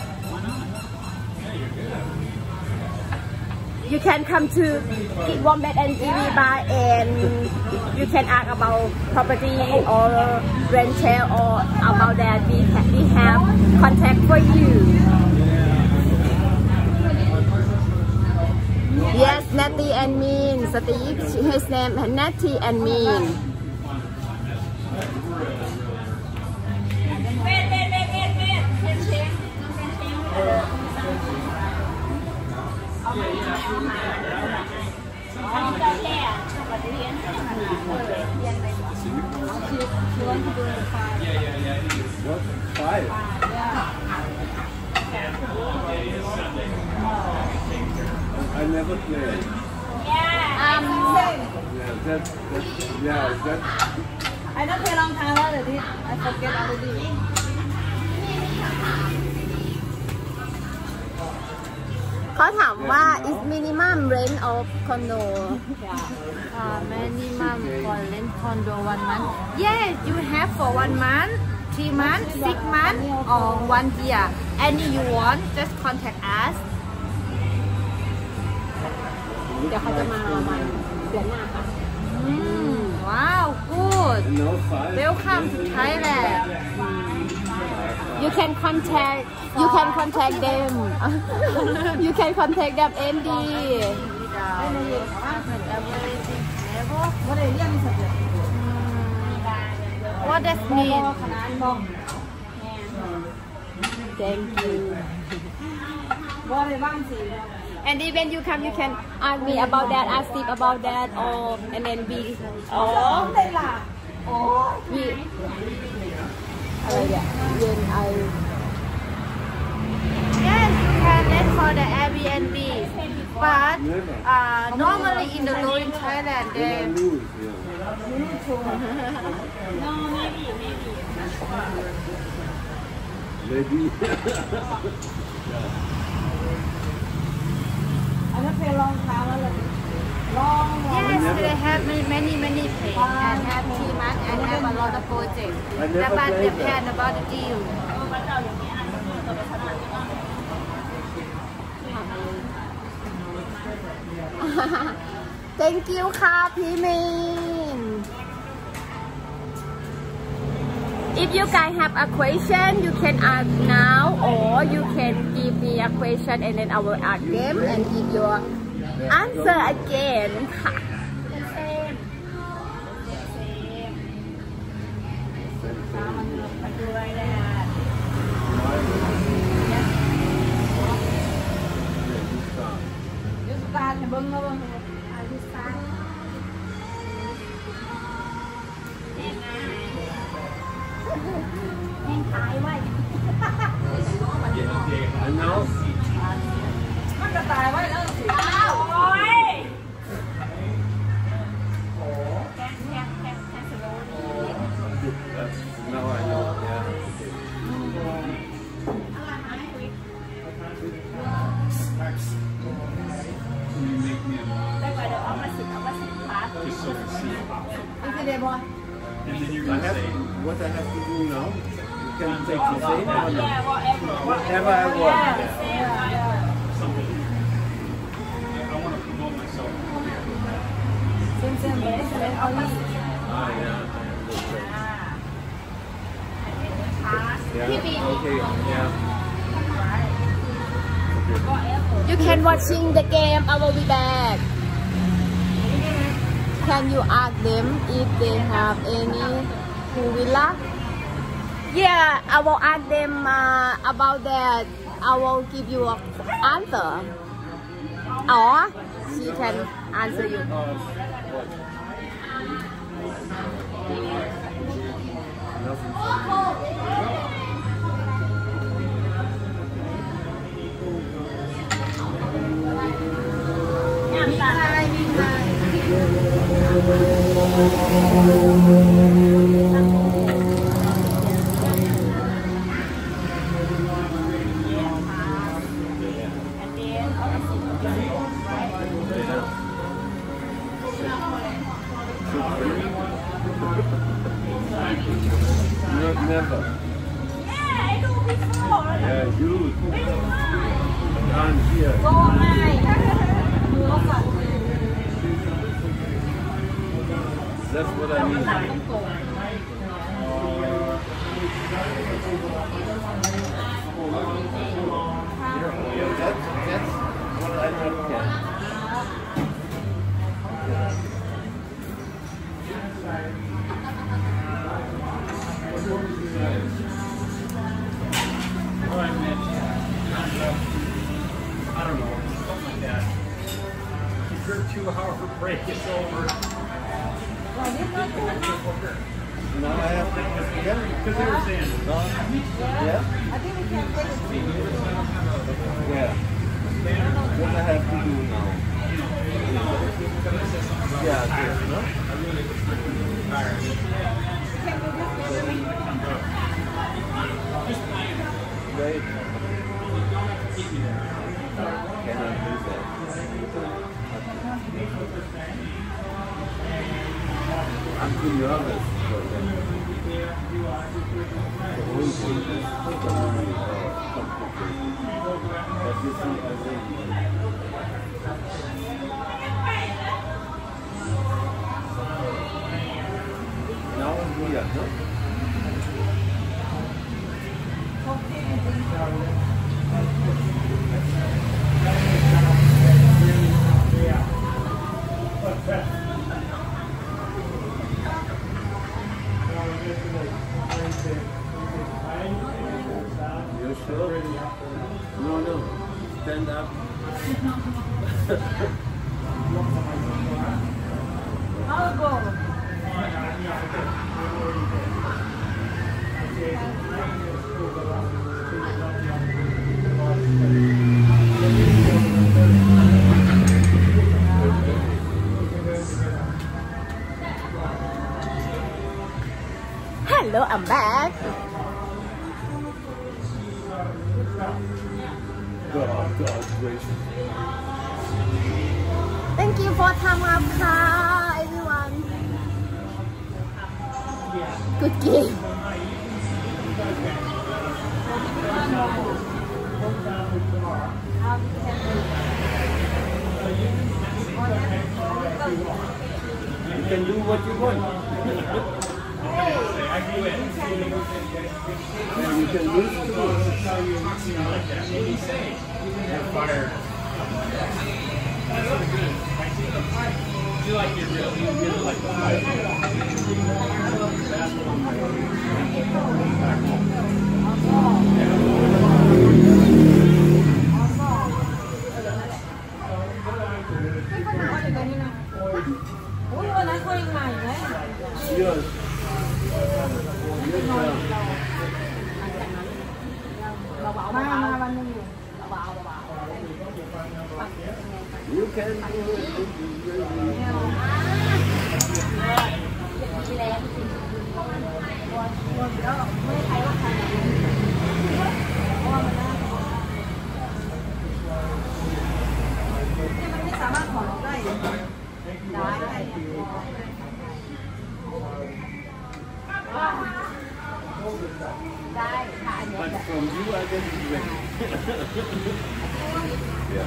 you can come to Wombat and G V Bar and you can ask about property or rental or about that we, we have contact for you yes Natty and Mean Steve his name Natty and Mean wait wait wait wait wait wait wait What? Five? I never played. um Yeah, that, that, yeah, that. I don't play long time already. I forget already. เขาถามว่า is minimum rent of condo Uh, minimum for rent condo one month. Yes, you have for one month, three months, six months, or one year. Any you want, just contact us. เดี๋ยวเขาจะมาประมาณเดือนหน้าค่ะ Mm, wow, good. No, five. Welcome to Thailand. you can contact you can contact them you can contact them Andy What does mean? thank you and then when you come you can ask me about that ask Steve about that or and then we or we อะไรเนี่ยเย็นไอ Yes, you can rent for the Airbnb, but uh, normally in the low in Thailand, I they lose, yeah. Maybe. yes, they have many many many places and have three months and have a lot of projects. I never But played depend about the deal. thank you ค่ะพี่มิน If you guys have a question, you can ask now, or you can give me a question and then I will ask them and give your answer again. ยุสตาร์เบิ้งเบิ้งอายุสตาร์แห้งตายไว้ And now มันก็ตายไว้แล้วสิโอ้ยแค่แค่แค่แค่สโลว์ that's now I know. Yeah. ได้ไปเดี๋ยวเอามาสิเอามาสิพาร์ท Just so we see. นี่คือเดบอย And then you're I gonna have say, what I have to do now. You can take the same or no? Yeah, whatever. Whatever I want. Yeah, the same. something. I want to promote myself. Same, same, same, same. Only. Ah, yeah, I understand. Yeah. Yeah, okay, yeah. You can watching the game. I will be back. Can you ask them if they have any pool villa? Yeah, I will ask them uh, about that. I will give you an answer. Or she can answer you. Nothing for me. No, never. Yeah, I do before. Yeah, you. Which one? Down here. Go high. Go high. That's what I mean. Yeah, that's, that's what I not get. All right, man. I don't know, something like that. If your two-hour break is over. Now I have to, yeah, Because they were saying, no, yeah, I think we can take it. yeah. What I have to do now? Yeah, this, no? Wait. Cannot do that. I'm too nervous for them. The whole thing is really uh, complicated. But you see, I think now we are, no? You sure? No, no. Stand up. I'll go. Hello, I'm back. God, God gracious. Thank you for time up,ค่ะ everyone. Good game. You can do what you want. I do it. And you can lose too. Like that. What do you say? You're fired. That's really good. I see the fight. You like your real, you really like the fight. Yes. You can do But from you, I get it ready. Yeah.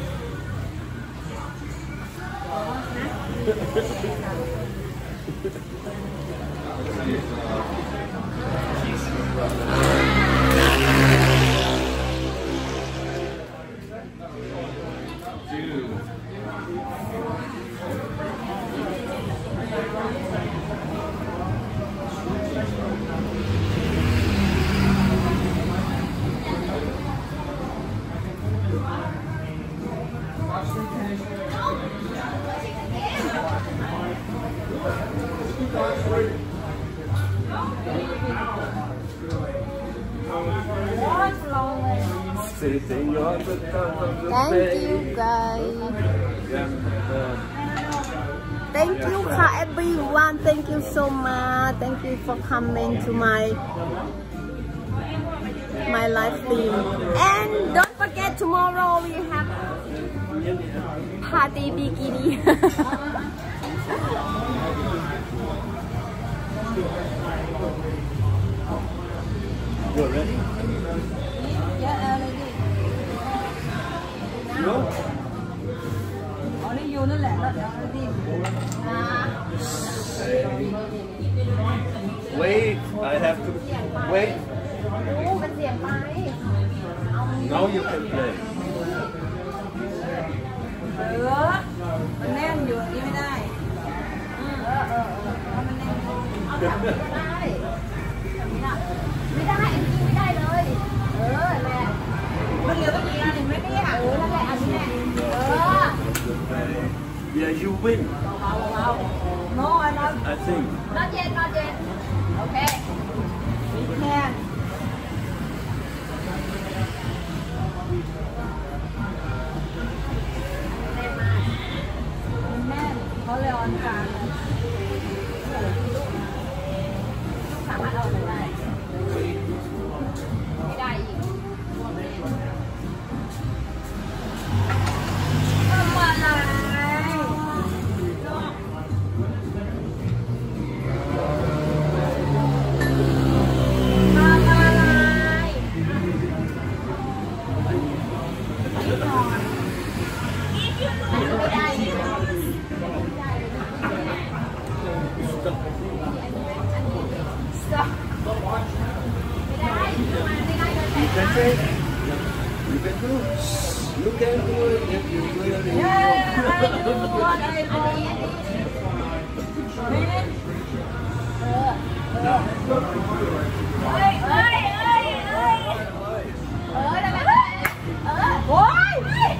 Sitting on the top of the Thank bed. you guys. Yeah. Uh, Thank you for everyone. Thank you so much. Thank you for coming to my my live stream. And don't forget tomorrow we have party bikini. You're ready? Yeah, ready. No? Only you นั่นแหละแล้วเดี๋ยว ready. Wait, I have to wait. มันเสียงไป Now you can play. เออมันแน่นอยู่อย่างนี้ไม่ได้เออเออเออเอามันแน่นเอาแบบไม่ได้แบบนี้น่ะไม่ได้อันนี้ไม่ได้เลย เออแหละมันเหลือตั้งกี่อันเห็นไหมเนี่ยเออนั่นแหละอันนี้แหละเออ Yeah, you win. เบาๆเบา no I not I think. ๆ not yet not yet โอเคแน่นมันแน่นเขาเลยออนกลางสามารถเอาไปได้ ไม่ได้อีกทำอะไรทำอะไรไม่ได้อีก You can take. You can do. You can do it if you really Yeah, I do what I do. เฮ้ยเฮ้ยเฮ้ยเฮ้ยเออได้ไหมเออโอ๊ยเออ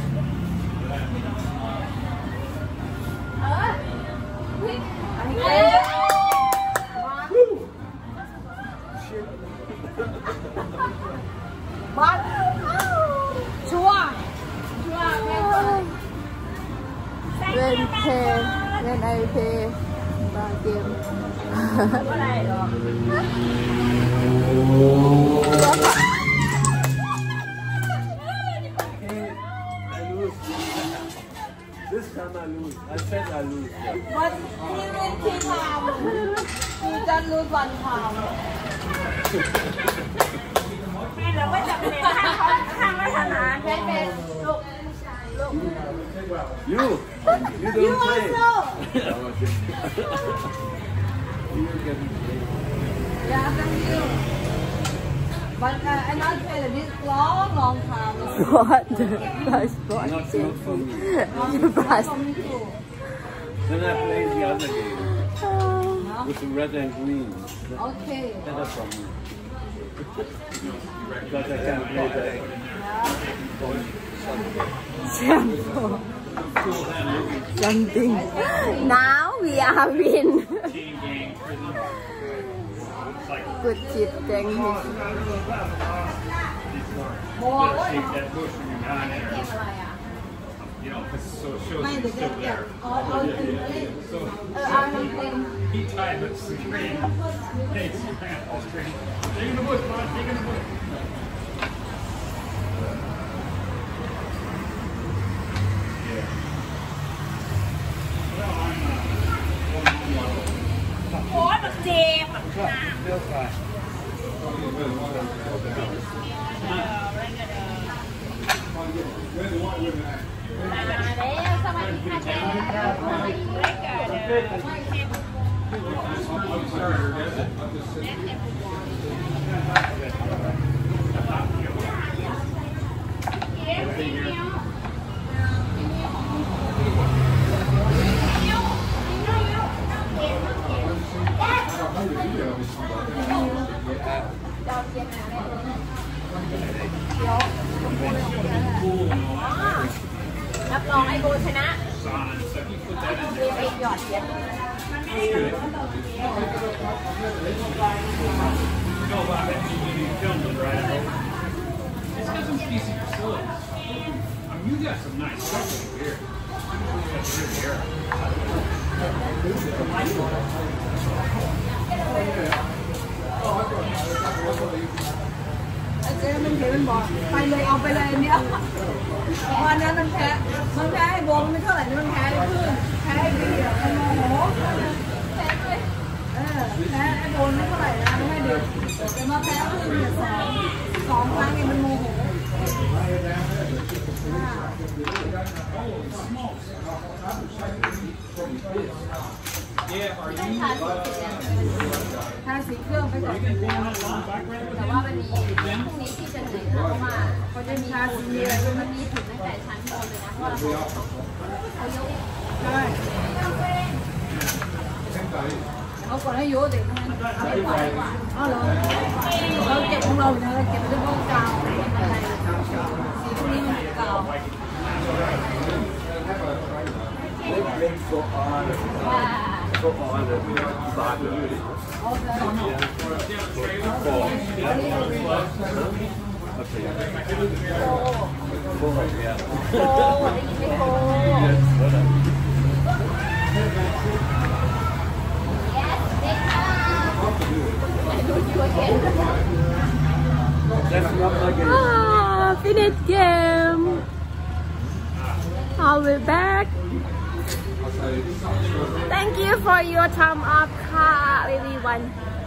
เออวิ่งเออบอลชัวร์ชัวร์แม่ง When play when I play the game อะไรหรอ I lose. This time I lose. I said I lose. วันที่เล่นที่ทำคือจะรู้วันทำนี่เราไม่จำเป็นถ้าเขาถ้าไม่ถนัดเป็นเป็นลูก You. You don't You play. also. Yeah, thank you. But uh, I'm not saying this long, long time. What the blush for? Not, not for me. You blush. Then I play the other game with the red and green. Okay. That's from me. Because I can play that. Shampoo. Something. Now we are win. Good kid, thank you. That bush when you're not in there. You know, 'cause so it shows it's still there. So he tied the string. Hey, it's the string. Dig in the bush, man. Dig in the bush. Ủa, bật chìm.รับรองไอ้โบชนะไปหยอดเหรียญ It's got some decent facilities. I mean, you got some nice stuff over here. That's really here. เจ๊มันเห็นมันบอกไปเลยเอาไปเลยเนี่ยวันนั้นมันแพ้มันแพ้ไอ้โบมันไม่เท่าไหร่นี่มันแพ้ไอ้พึ่งแพ้ไอ้บีอ่ะมันโมโหแพ้ด้วยเออแพ้ไอ้โบไม่เท่าไหร่นะไม่เด็กแต่มาแพ้พึ่งเนี่ยสองสองครั้งเองมันโมโห Yeah, are you? ทาสีเครื่องไปก่อนแต่ว่าวันนี้พรุ่งนี้ที่จะเหนื่อยนะเพราะว่าเขาจะมีทาสีอะไรวันนี้ถึงตั้งแต่ชั้นบนเลยนะเพราะว่าเขายกใช่เขาก่อนให้ยกเด็กมันไม่ไหวว่ะอ๋อเหรอเราเก็บของเราเนี่ยเราเก็บด้วยพวกกาวอะไรสีพวกนี้มันกาว They bring so on, so on the side. Okay. Four, yeah. That's not like it. Ah, finish game. I'll be back. Thank you for your time up, everyone.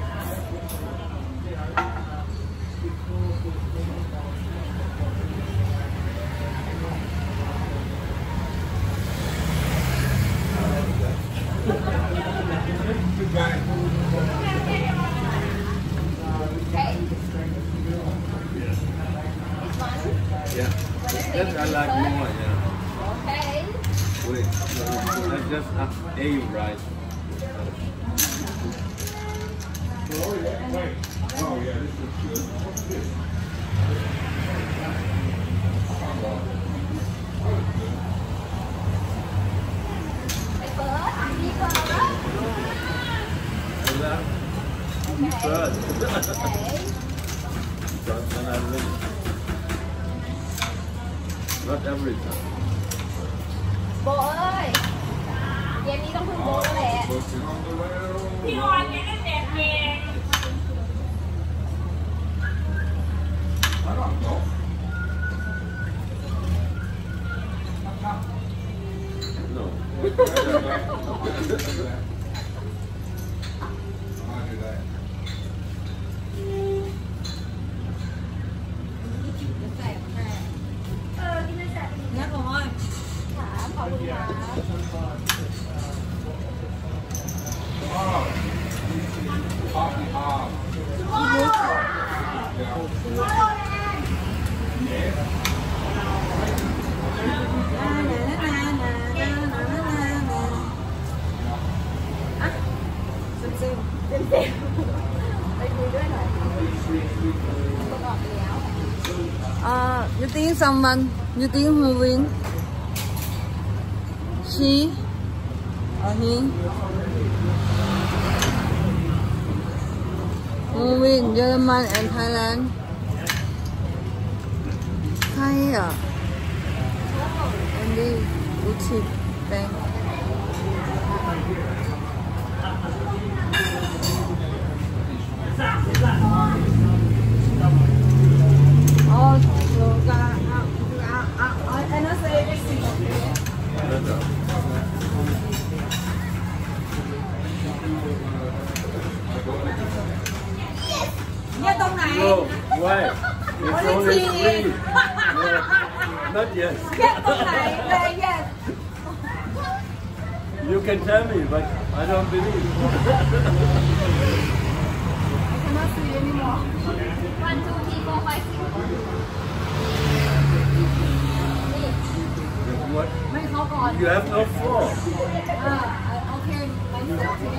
Yeah. That I like more, yeah. Okay. Wait, that's just uh, A right. Oh yeah, this is good. First. First when I win. Not every time. โบเอ้ยเกมนี้ต้องพึ่งโบแล้วแหละ Pushing on the rail. พี่ออนเนี่ยเจ็บเอง I don't know. No. I'll do that. เนี่ยบอกว่าขอบคุณค่ะ Oh, think someone, you think who win? She or he? Who win? German and Thailand? Thai à? Andy, Gucci, Bank. Oh, so uh, uh, uh, I cannot say anything. Yeah, tông này. No, why? It's only three. No, not yet. Yeah, tông này. Yeah, yes. You can tell me, but I don't believe. I cannot see anymore. one two three four five six What? ไม่เขาก่อน You have no floor. เออโอเคไปที่โอเค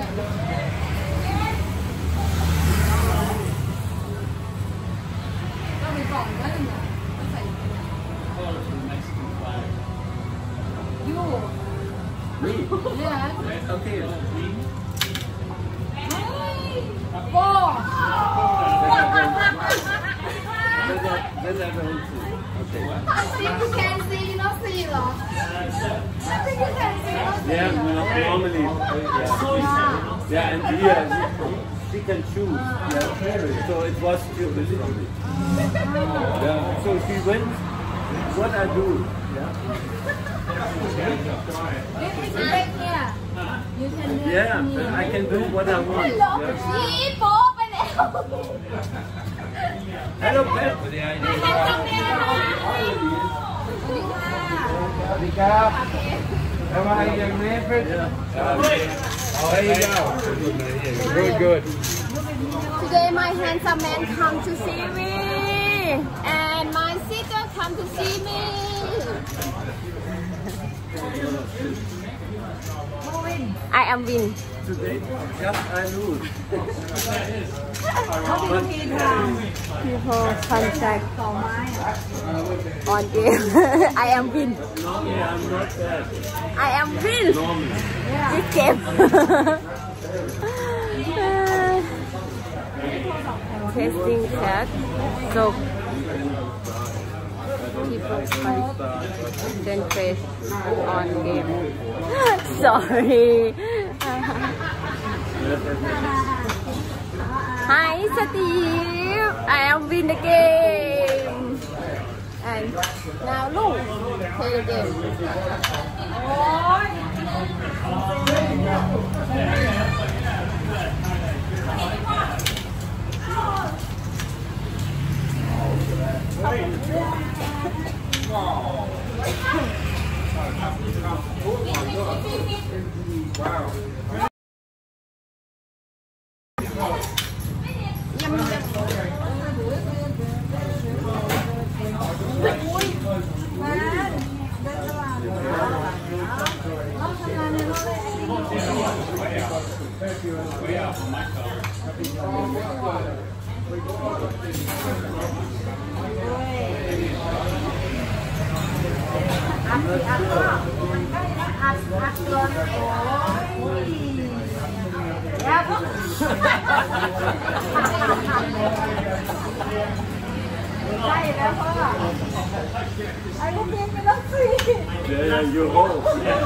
ก็มีกล่องก็หนึ่งอ่ะใส่ยู Me? เนี่ย Okay. โบ้ Then I, then I don't see. Okay. Nothing you can see, you not see หรอ Nothing you can see, not see Yeah, หรอ normally. Yeah, yeah and here she can choose. Yeah. So it was stupid from me. Yeah. So she went. What I do? Yeah. If it's back here you can do Yeah, I can do what I want. หลง Yeah. ชี้โป๊ไปแล้ว Hello, Pet. สวัสดีครับทำอะไรอย่างนี้เพื่อน There you go. Good, good. Today my handsome man come to see me and my sister come to see me. I am win. Today, just I lose. People contact ต่อไม้ on game. I am win. Normally, I'm not bad. I am win. Normally. This game. Testing chat. So people concentrate on game. Sorry. Hi Steve. I am win the game. And now look, play the game. Yeah, you hold.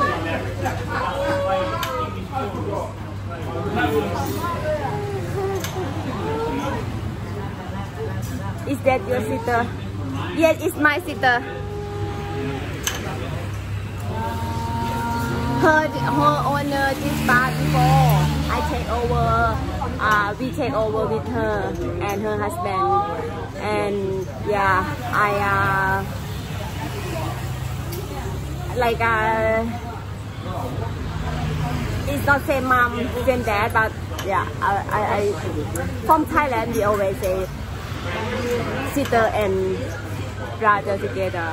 Is that your sister? Yes, it's my sister. Her, her owner this bar before. I take over. Uh, we take over with her and her husband. And yeah, I uh, like uh, it's not same mom, same dad, but yeah, I, I, I from Thailand we always say sister and brother together.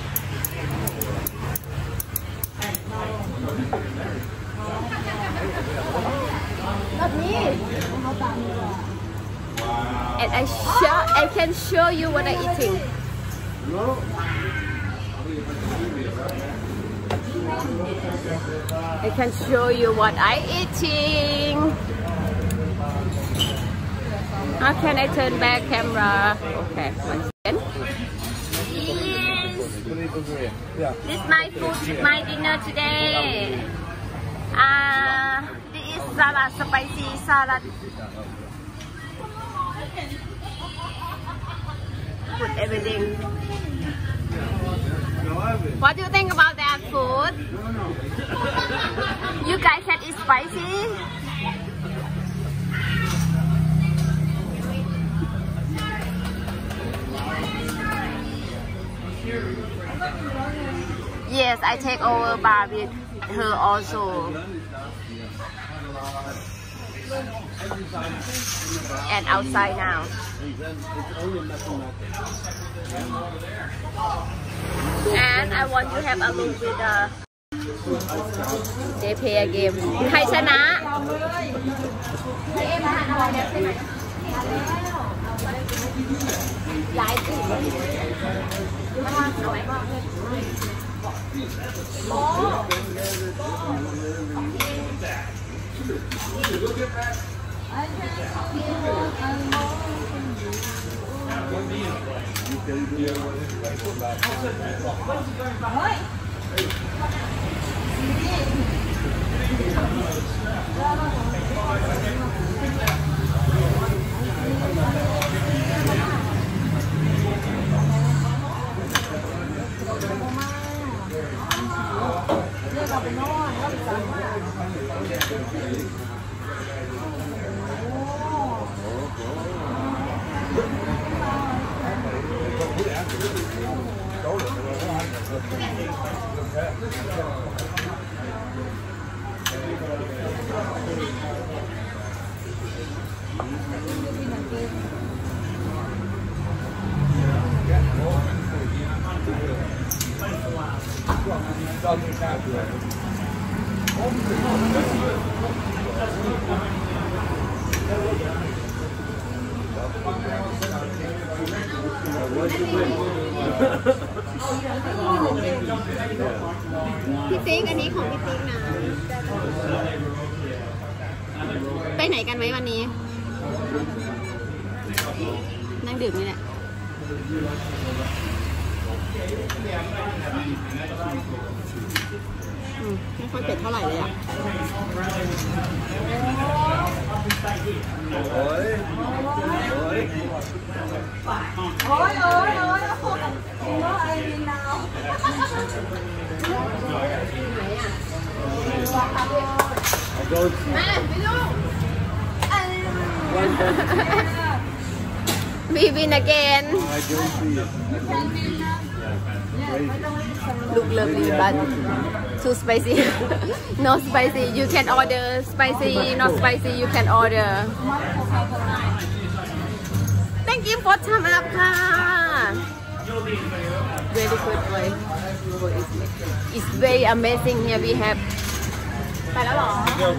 Not me. And I show, I can show you what I'm eating. I can show you what I eating. How can I turn back camera? Okay, one second. Yes. This is my food, my dinner today. Uh, this is salad, spicy salad. Put everything. What do you think about that food? You guys said it's spicy? Yes, I take over bar with her also. And outside now. And I want to have a look with the they play a game. ใครชนะหลายจุดพี่ติ๊กอันนี้ของพี่ติ๊กนะไปไหนกันไหมวันนี้นั่งดื่มนี่แหละอืมไม่ค่อยเผ็ดเท่าไหร่เลยอ่ะโอ้ยโอ้ยโอ้ยโอ้ยโอ้ยโอ้ยโอ้ยไอ้ดินดาวไหนอ่ะแม่ไปดูWe win again. Look lovely, but too spicy. No spicy. You can order spicy, not spicy. You can order. Thank you for time up, ka. Very good way. It's very amazing here. We have. ไปแล้วหรอ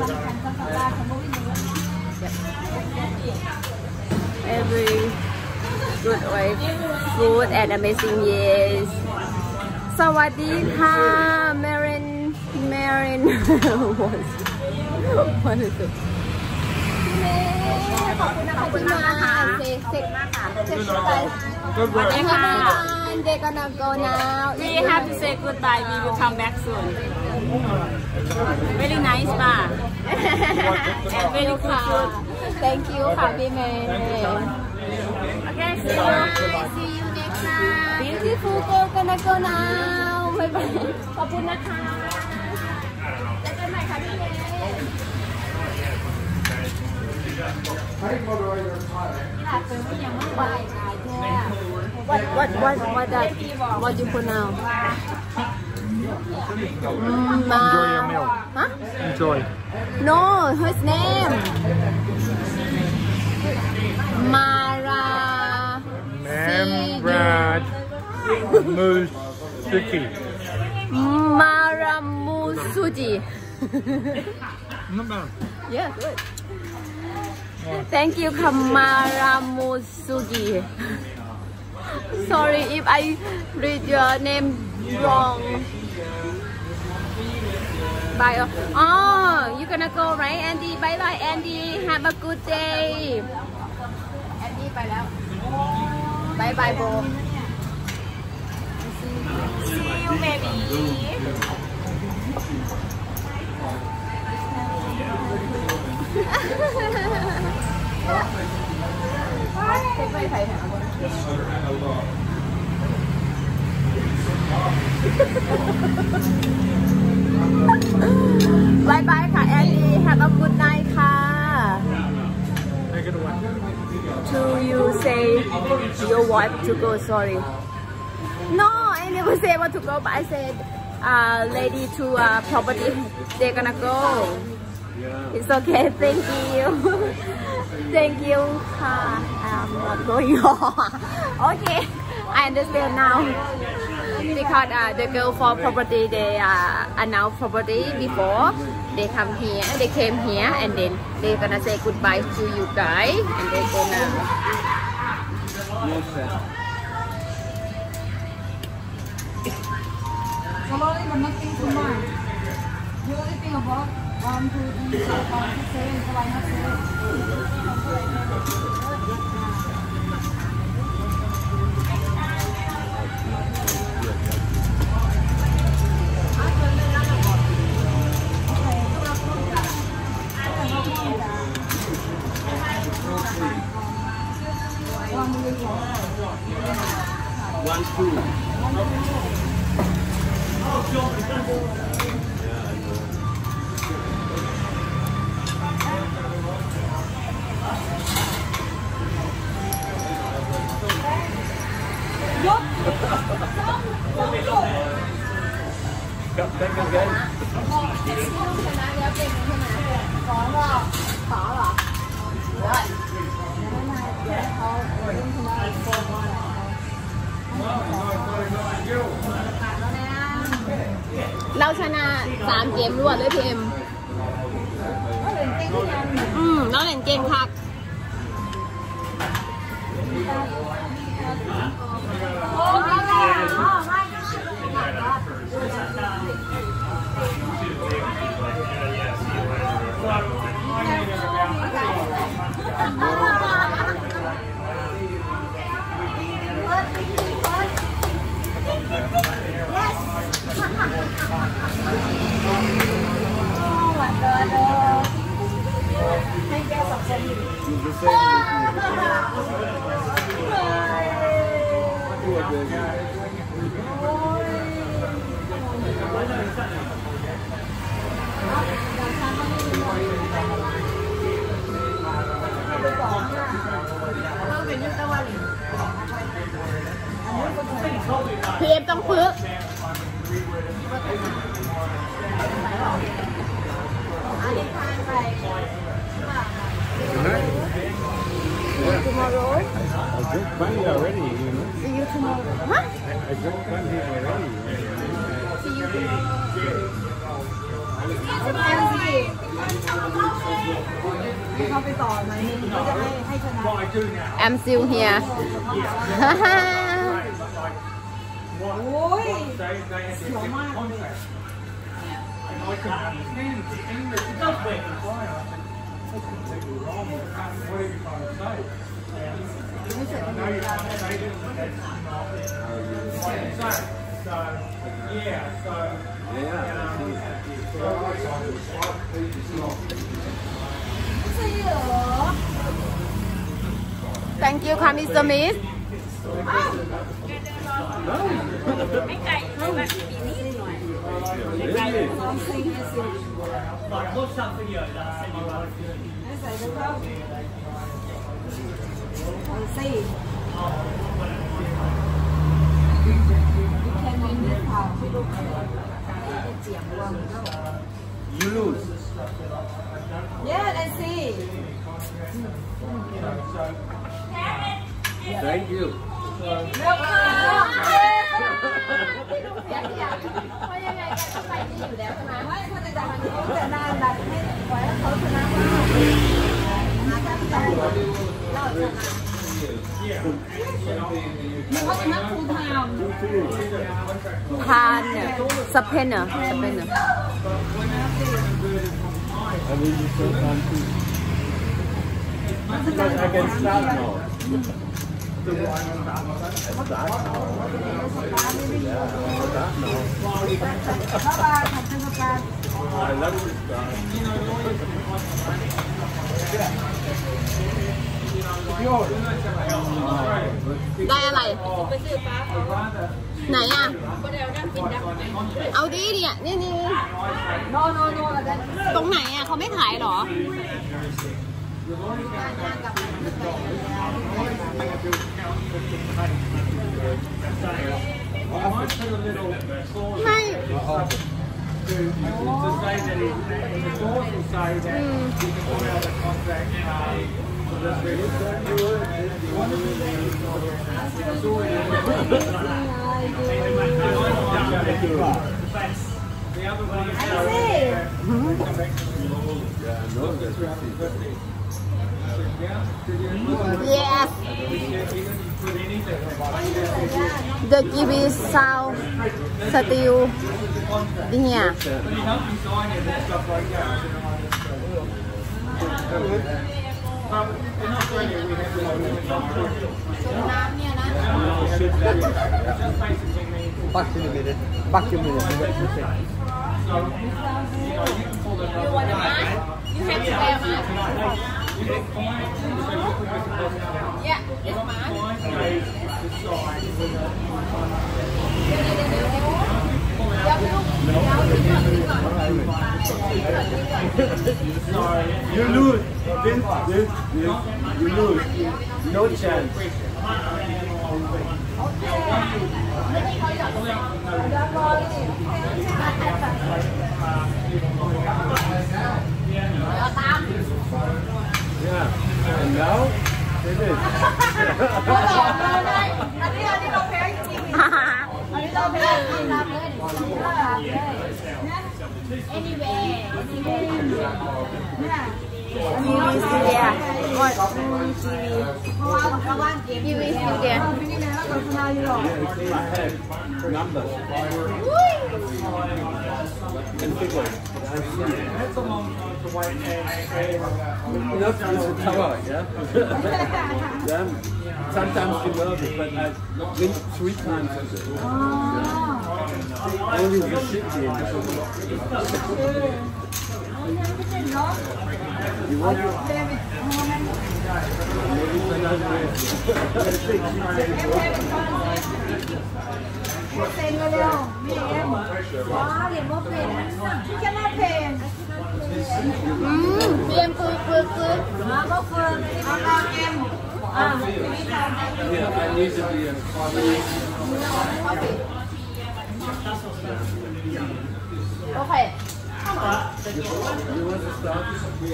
Every good way food and amazing yes สวัสดีค่ะ Marin Marin what what is it ขอบคุณนะคะเซ็กเซ็กมากค่ะเซ็กไปวันนี้ค่ะ They're gonna go now We have to say goodbye we will come back soon Very nice ป่ะ And very good food Thank you ค่ะพี่เมย์ Okay see you See you next time Beautiful girl gonna go now บ๊ายบายขอบคุณนะคะเจอกันใหม่ค่ะพี่เมย์ What what what what that what you put now? Ma Enjoy your meal. Huh? Enjoy. No, his name. Mara. Membrad Musuki. Mara Musuji. Not bad. Yeah, good. Thank you, Kamara Musugi. Sorry if I read your name wrong. Bye. Oh, you gonna go right, Andy? Bye bye, Andy. Have a good day. Andy ไปแล้ว Bye bye, Bo. See you, baby. Bye bye ค่ะ Andy. Have a good night ค่ะ To you say your wife to go. Sorry. No, I never say want to go, but I said uh, lady to uh, property. They're gonna go. Yeah. It's okay. Thank you. Thank you. I'm not going on. Okay, I understand now. Because uh, the girl for property, they uh, announced property before they come here. They came here and then they're gonna say goodbye to you guys and they're gonna. Yes, sir. Slowly but nothing too much. You only think about one, two, three, four, five, six, seven, so I not seven. One, two. Come back again. เราชนะสามเกมรวดเลยพี่เอ็มอืมเราเล่นเกมคักโอ้ยพี่เอ็มต้องฝึกtomorrow I drank plenty already, you know. see you tomorrow huh I drank plenty already. see you tomorrow เข้าไปต่อไหมก็จะให้ให้ชนะ I'm still here โอ้ยเสียวมากเลย I can understand the English. It does make me cry. I think it's completely wrong. What are you trying to say? I know you're trying to say this, but that's not what you're saying. So, yeah, so, Yeah. so it's not. Thank you ค่ะ มิสเตอร์ มิสไม่ไก่ไม่แบบปีนี้หน่อย Really? ใส่กระเพราเอาสิแค่มีเนื้อเผาที่ลูกเจียมรวม You lose. Yeah, I see. Thank you. เพราะยังไงแกก็ไปดีอยู่แล้วใช่ไหมไม่เขาจะดักแต่นานดักให้ปล่อยให้เขาชนะว่าเราชนะมันเขาจะนับฟูลไทม์ทานเนี่ยสเปนเนอร์สเปนเนอร์ I mean, you still can't see. But I can start now. Start now. Yeah, start now. ข้าวปลาผัดเป็นปลา I love this guy. ได้อะไร ไหนอ่ะ เอาดีดิอ่ะนี่นี่โนโนโนอะไรตรงไหนอ่ะเขาไม่ขายหรอ ไม่ To say that it, it's also say that you can put out a contract um, for this reason. The other one is Yeah, no, that's fifty. yes the kiwi sound still in here Back in a minute. Back in a minute. you want a mask you have to wear a mask yeah it's mask You lose. This, this, this. You lose. No chance. Yeah. And now it is. อันนี้อันนี้เราแพ้จริงๆอันนี้เราแพ้จริงๆรับเลยรับเลย anyway เนี่ย kiwi still there what kiwi เพราะว่าชาวบ้านเก็บ kiwi still there ไม่ได้แล้วโฆษณาอยู่หรอก I have numbers and figures. that's a long time to wait and Not with the tower, yeah? Yeah. Sometimes you're nervous, but I win three times today. Only the shit game. You want to? Maybe it's another way. เซ็นเร็วๆมีเอ็มว้าเหรียญโมเป็นที่จะมาเพนอืมเตรียมคุยคุยคุยมาโมเฟิร์นเอาตาเอ็มอ่า Yeah, I need to be a. โอเค You want to start?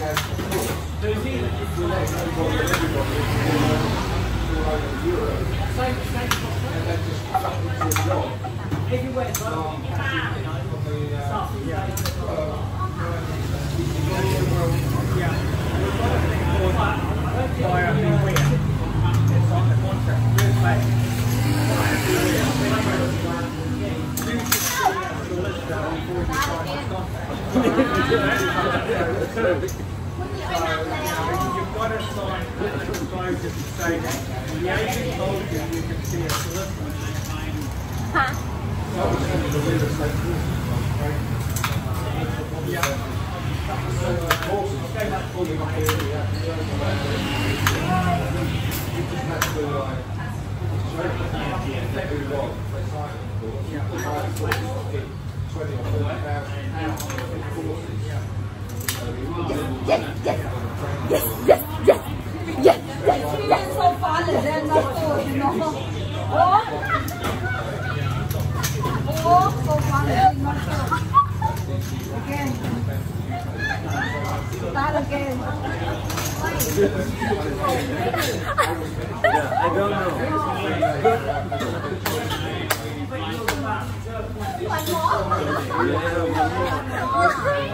you've got to sign the disclosure to say that the agent told you you can see a solicitor. ฮะ yes yes yes yes yes yes yes yes so fun and then not so you know oh oh so fun and not so again start again Yeah, I don't know.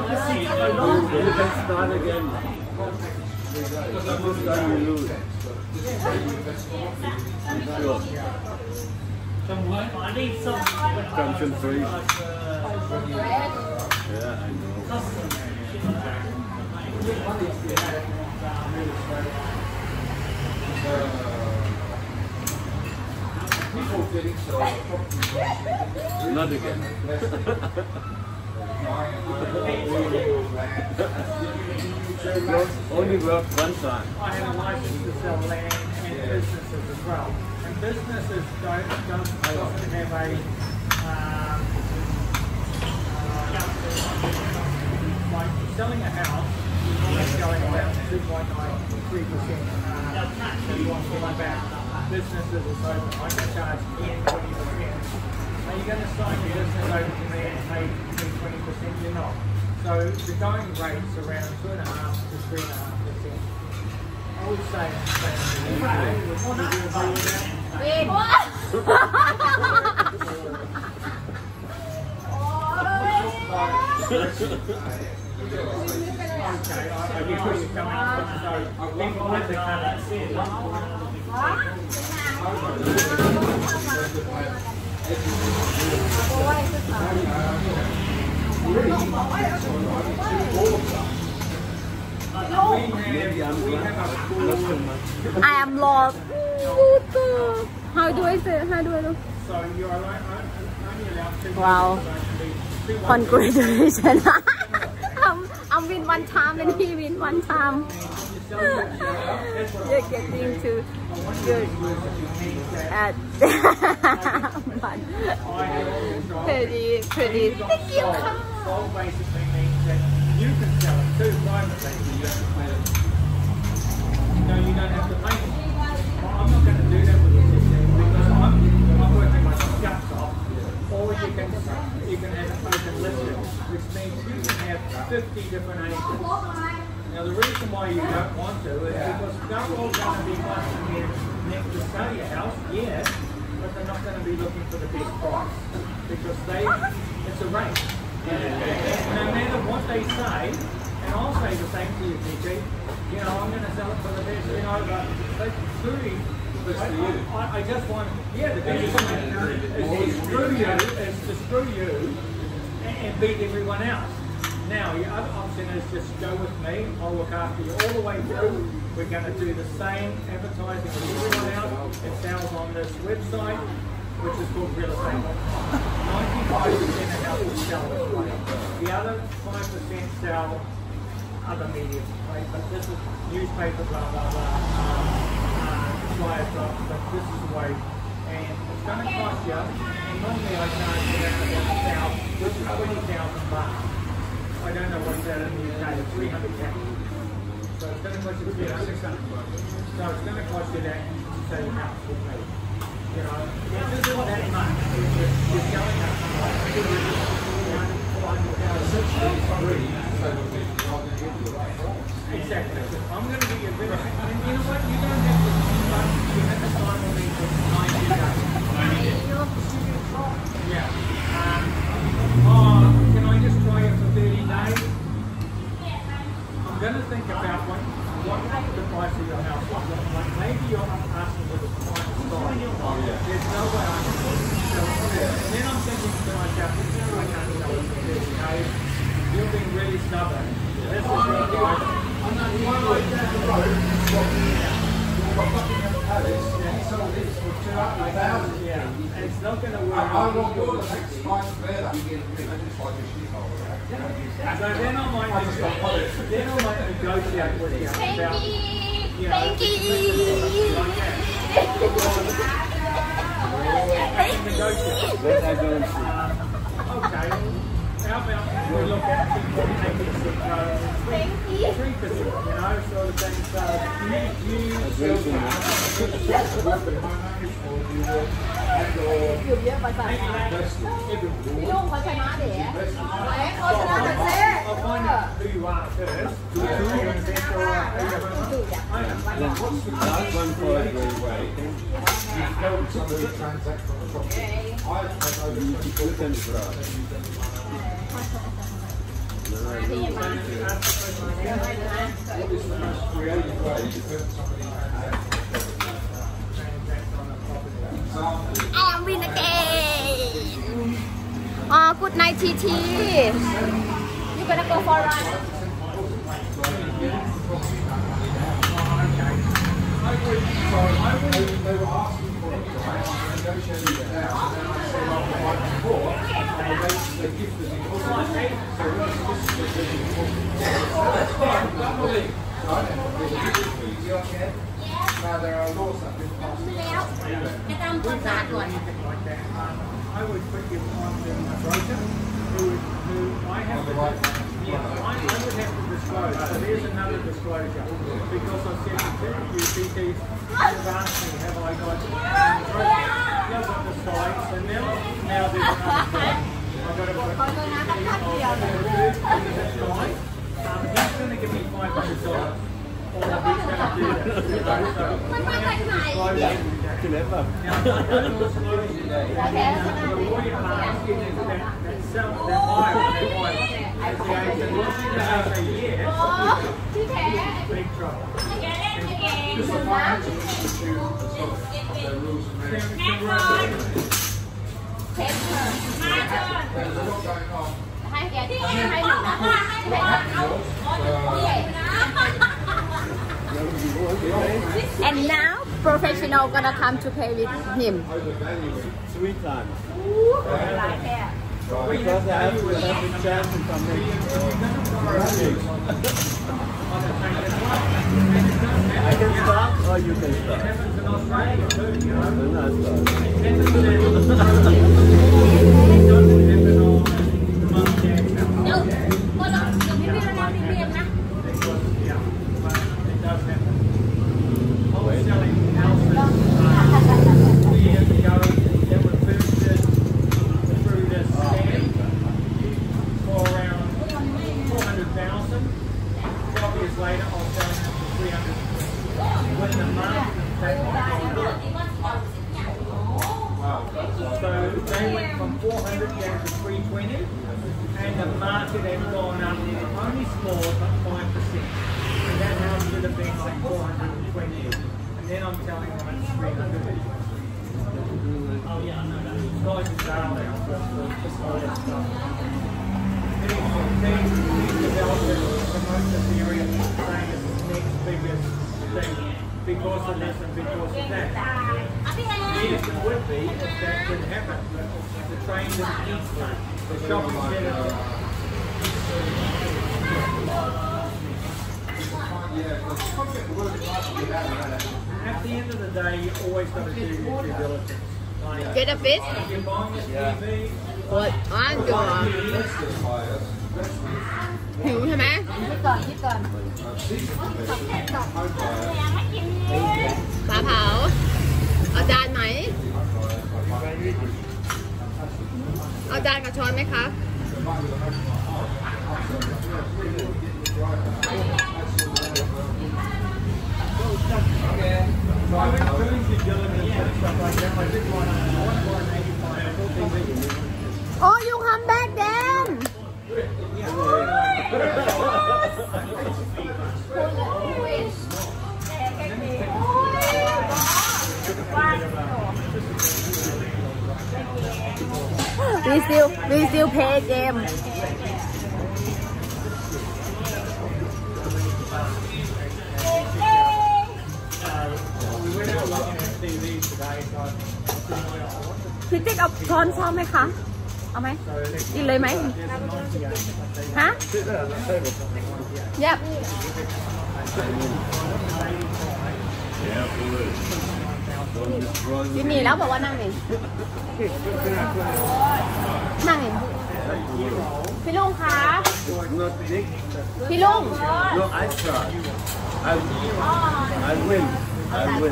You can start again. You lose. Sure. Some what? I need some. Junction three. Yeah, I know. Not again. Only work one time. I have a license to sell land and businesses as well. And businesses don't, don't often have a um, uh, like selling a house is always going around two point nine three percent uh, that you want to buy back. Businesses are so I can charge ten, twenty percent. Are you going to sign your business over to me and pay twenty percent? You're not. So the going rate's around two and a half to three and a half percent. I would say would you agree with that? Okay, I, I get where you're coming from. So people with the car said I am lost. How do I say? How do I do? so you're only allowed to. Wow. Congratulations. I'm, I'm win one time and he win one time. You're getting to good at pretty, pretty. Thank you. Sold basically means that you can sell it too privately. No, you don't have to pay it. Well, I'm not going to do that with the system because I'm, I'm working my guts off. Or you can you can have it open listed, which means you can have fifty different agents. Now the reason why you don't want to is because they're all going to be wanting you next to sell your house, yes, but they're not going to be looking for the best price because they it's a race. And no matter what they say, and I'll say the same to you, P T, you know, I'm going to sell it for the best, you know, but they truly. I, I, I just want, yeah, the biggest thing is to screw you, is to screw you and, and beat everyone else. Now, your other option is just go with me, I'll look after you all the way through. We're going to do the same advertising as everyone else. It sells on this website, which is called Real Estate. ninety-five percent of houses sell this way. The other five percent sell other media, right? But this is newspaper, blah, blah, blah. Um, Flyers up, but this is the way, and it's going to cost you. And normally I charge around about a thousand, which is twenty thousand bucks. I don't know what's that in the U K, three hundred pounds. So it's going to cost you six hundred bucks. So it's going to cost you that to sell your house with me. You know, this isn't that much. You're going up like two hundred thousand. Exactly. I'm going to give you a bit of, and you know what? You don't have to. You have to sign with me for ninety days. Yeah. Um, oh, can I just try it for thirty days? I'm going to think about what, what the price of your house is. Like maybe you're asking for the price of stock. There's no way I can sell it. And then I'm thinking to myself, I can't sell it for thirty days. You're being really stubborn. This is really good. I'm not one way down the road. Yeah, it's not going to work. I want your six times better. So then I might negotiate, then I might negotiate with you about, you know, Thank you. like that. I can negotiate. That I don't see. Okay. How about we look at people taking some uh, three percent, you know, sort of thing. So you, you, I'll find out who you are first. Last one for the way. You can try. Creative way to put somebody in Uh, good night, T T. You gonna go for a run? I would put you on the broker who would, who I have to, yeah, I, I would have to disclose. So there's another disclosure because I said to you P Ts have asked me, have I got the broker? Yeah, I've got the slides, so now, now there's another slide. I've got to put this slide. Um, he's going to give me five hundred dollars. All of he's going to do that. So, Clever. And now, professional gonna come to play with him. Three times. Because I have to have a chance to come in. I can start or you can start. Then I because of this and because of that. Yes, it would be if that could happen. The train didn't eat stuff. The shopping centre. At the end of the day, you always got to do your due diligence. Like, Get a bit. if you're buying a T V, ปวดอ้านจัวหิวใช่ไหมคิดก่อนคิดก่อนปลาเผาเอาจานไหมเอาจานกับช้อนไหมคะ Oh, you come back then. We still, we still play game.พี่ติ๊กเอาช้อนซ้อมไหมคะ เอาไหมกินเลยไหมฮะยับยืนนี่แล้วบอกว่านั่งนี่นั่งนี่พี่ลุงคะพี่ลุง No, I try. I, I win. I win.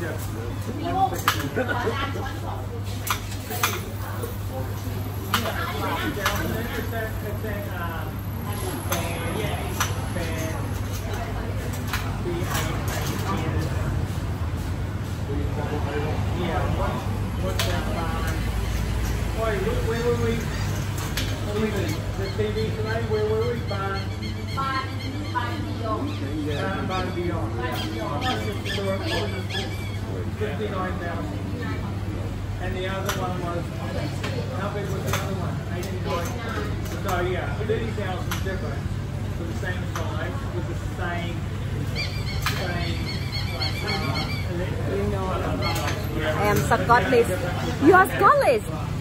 Wait, where were we? The T V today, where were we? Barn. Barn Beyond. Barn Beyond. fifty-nine thousand. And the other one was, how big was the other one? eighteen point. So yeah, thirty thousand different for the same size with the same, same. You know, I am Scottish. You are Scottish.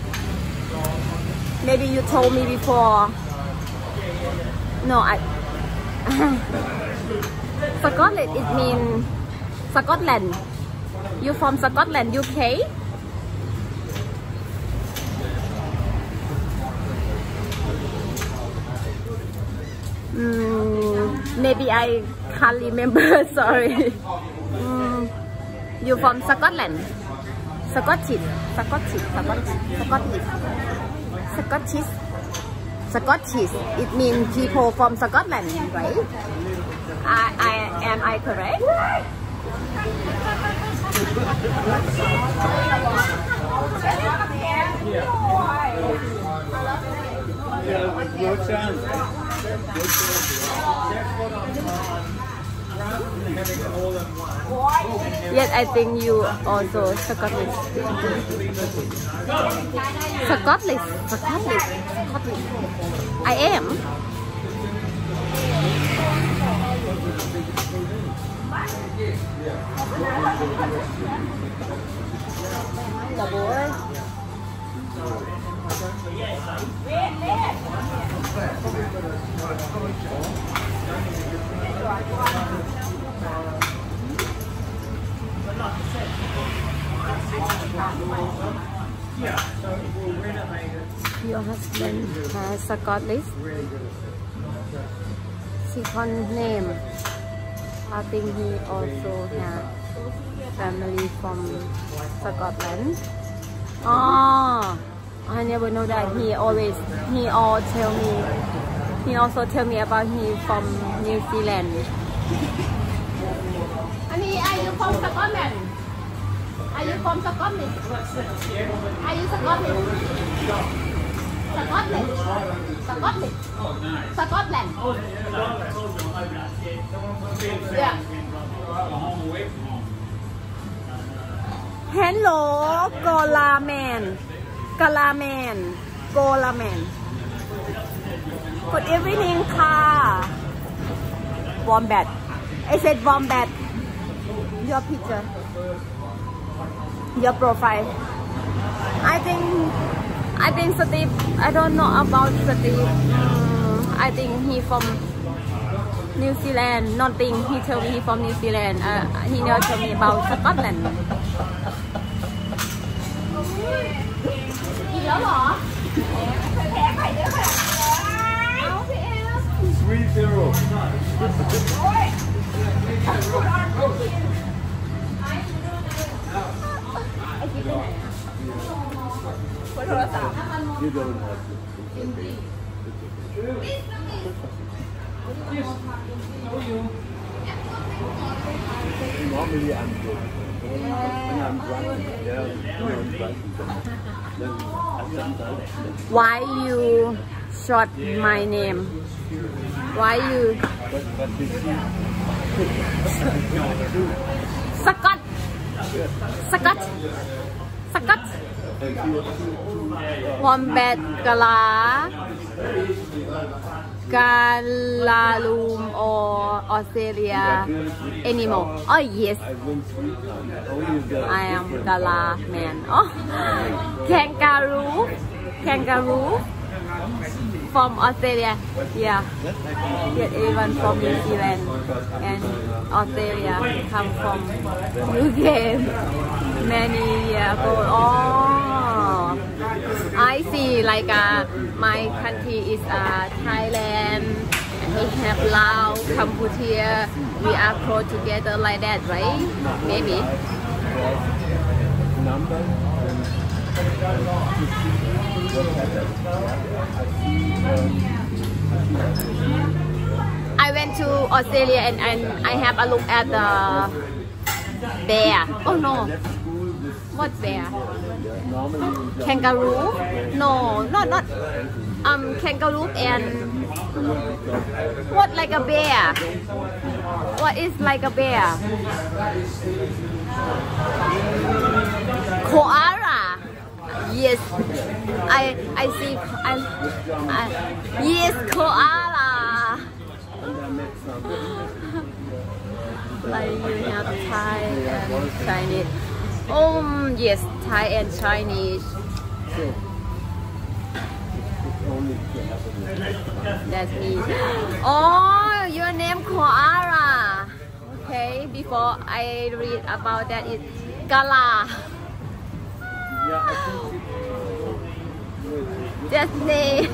Maybe you told me before. No, I. Scotland, it means Scotland. You from Scotland, U K? Mm, maybe I can't remember. Sorry. Mm, you from Scotland? Scottish, Scottish, Scottish, Scottish, Scottish, Scottish. It means people from Scotland, right? I, I am I correct? Yeah, no chance. Yes, I think you also Scottish. Scottish, Scottish, Scottish. I am. Chào bố ơi. Your husband has Scottish second name. I think he also has family from Scotland. Oh, I never know that. He always, he all tell me, he also tell me about he from New Zealand. Honey, are you from Scotland? Are you from Scotland? Are you Scotland? Scotland? Scotland? Scotland? Yeah. Hello, Gola man. Gola man. Gola man. Good evening, car. Wombat. I said wombat. Your picture. Your profile. I think I think Steve, I don't know about Steve. Um, I think he from New Zealand. Nothing. He told me he from New Zealand. Uh, he never told me about Scotland. อีกแล้วเหรอแพ้ไข่ด้วยค่ะเอาพี่เอฟ three zero โอ้ยพูดออนพูดกินไอ้กินไปไหนอ่ะคุยโทรศัพท์ You don't have to. Normally I'm good. When I'm drunk, yeah, when I'm drunk, then Why you short my name? Why you but, but you see, Scott? Scott? Scott? Wombat Gala Galalum or Australia animal. Oh yes, I win three times. Only the I am Gala man. Oh, kangaroo, kangaroo from Australia. Yeah, yet even from New Zealand and Australia come from U K many years ago. Oh, I see. Like uh, my country is uh, Thailand. We have Laos, Cambodia. We are close together like that, right? Maybe. number. I went to Australia and, and I have a look at the bear. Oh no, what bear? Kangaroo? No, not not um kangaroo and what like a bear? What is like a bear? Koala. Yes, I I see. I, I yes, koala. Like you have Thai and Chinese. Oh yes, Thai and Chinese. That's me. Oh, your name Koala. Okay, before I read about that, it's Gala. That's me.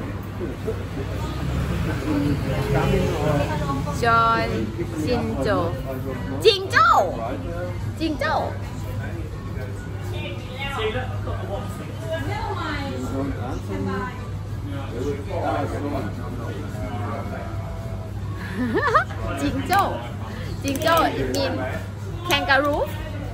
Joy Jinzhou. Jinzhou. Jinzhou. Jinzhou. Jinzhou, it means kangaroo.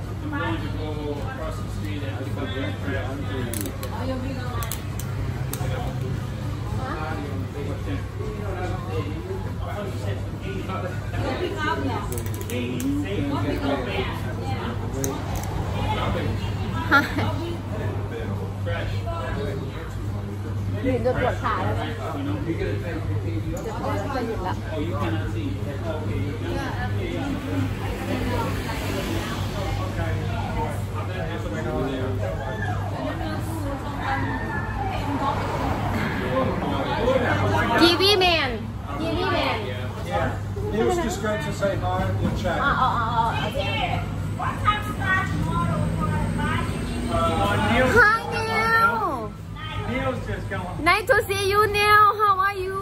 Nhìn được tuột thả rồi. Được thôi, nó nhìn lại. Kiwi man. Kiwi man. Yeah. He was just going to say hi and chat. Oh, oh, oh, okay. Hi, Neil. Neil's just going. Nice to see you, Neil. How are you?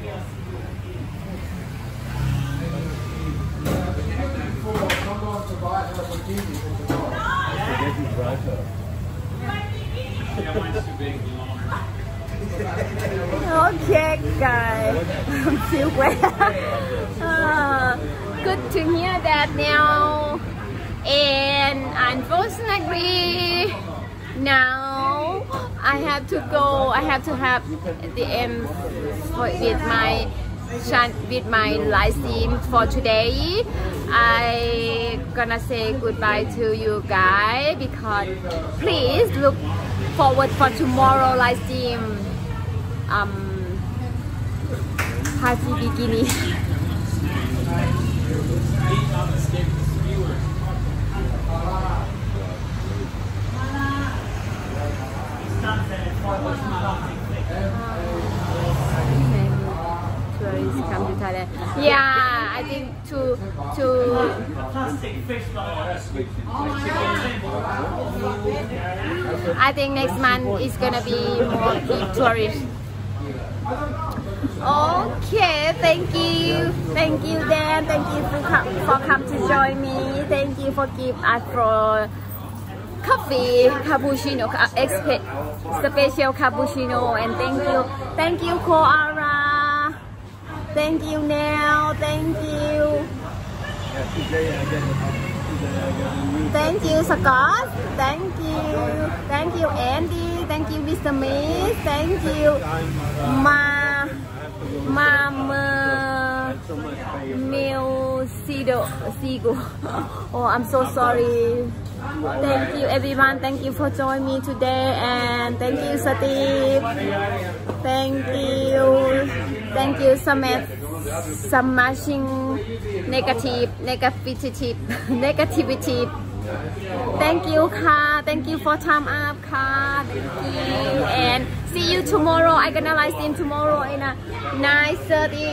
Okay, guys. I'm feel well. Uh, good to hear that now. And unfortunately, now I have to go. I have to have the end with my with my live stream for today. I gonna say goodbye to you guys because please look forward for tomorrow live stream. Um, party bikini. Tourists come to Thailand. Yeah, I think to to. I think next month is gonna be more tourists. Okay, thank you, thank you, Dan. Thank you for come for come to join me. Thank you for give us for coffee, cappuccino, expe special cappuccino, and thank you, thank you, Koala. Thank you, Neil. Thank you. Thank you, Scott. Thank you. Thank you, Andy. Thank you, Mister Miss. Thank you, Ma, Mama, Milcido, Sigo. Oh, I'm so sorry. Thank you, everyone. Thank you for joining me today, and thank you, Steve. Thank you. Thank you, Samet. Smashing negative, negativity, negativity. Thank you, Ka. Thank you for time up, Ka. Thank you, and see you tomorrow. I'm gonna live stream tomorrow in a nine thirty.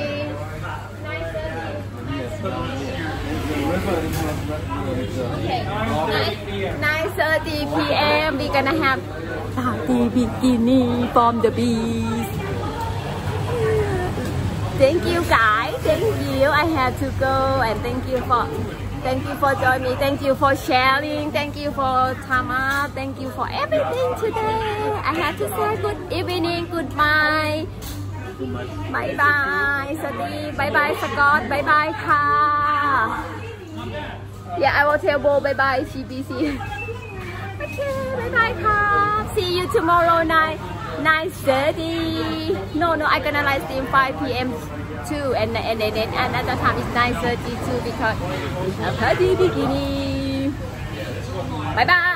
Okay, nine thirty p m We're gonna have party bikini from the beach. Thank you, guys. Thank you. I have to go, and thank you for thank you for joining me. Thank you for sharing. Thank you for time up. Thank you for everything today. I have to say good evening, goodbye. Bye bye, Steve. Bye bye, Scott. Bye bye, Ka. Yeah, I will tell Bo bye bye, C B C. Okay, bye bye, Ka. See you tomorrow night, nine thirty. No, no, I'm gonna live stream five p m too, and and then another time is nine thirty too because a party bikini. Bye bye.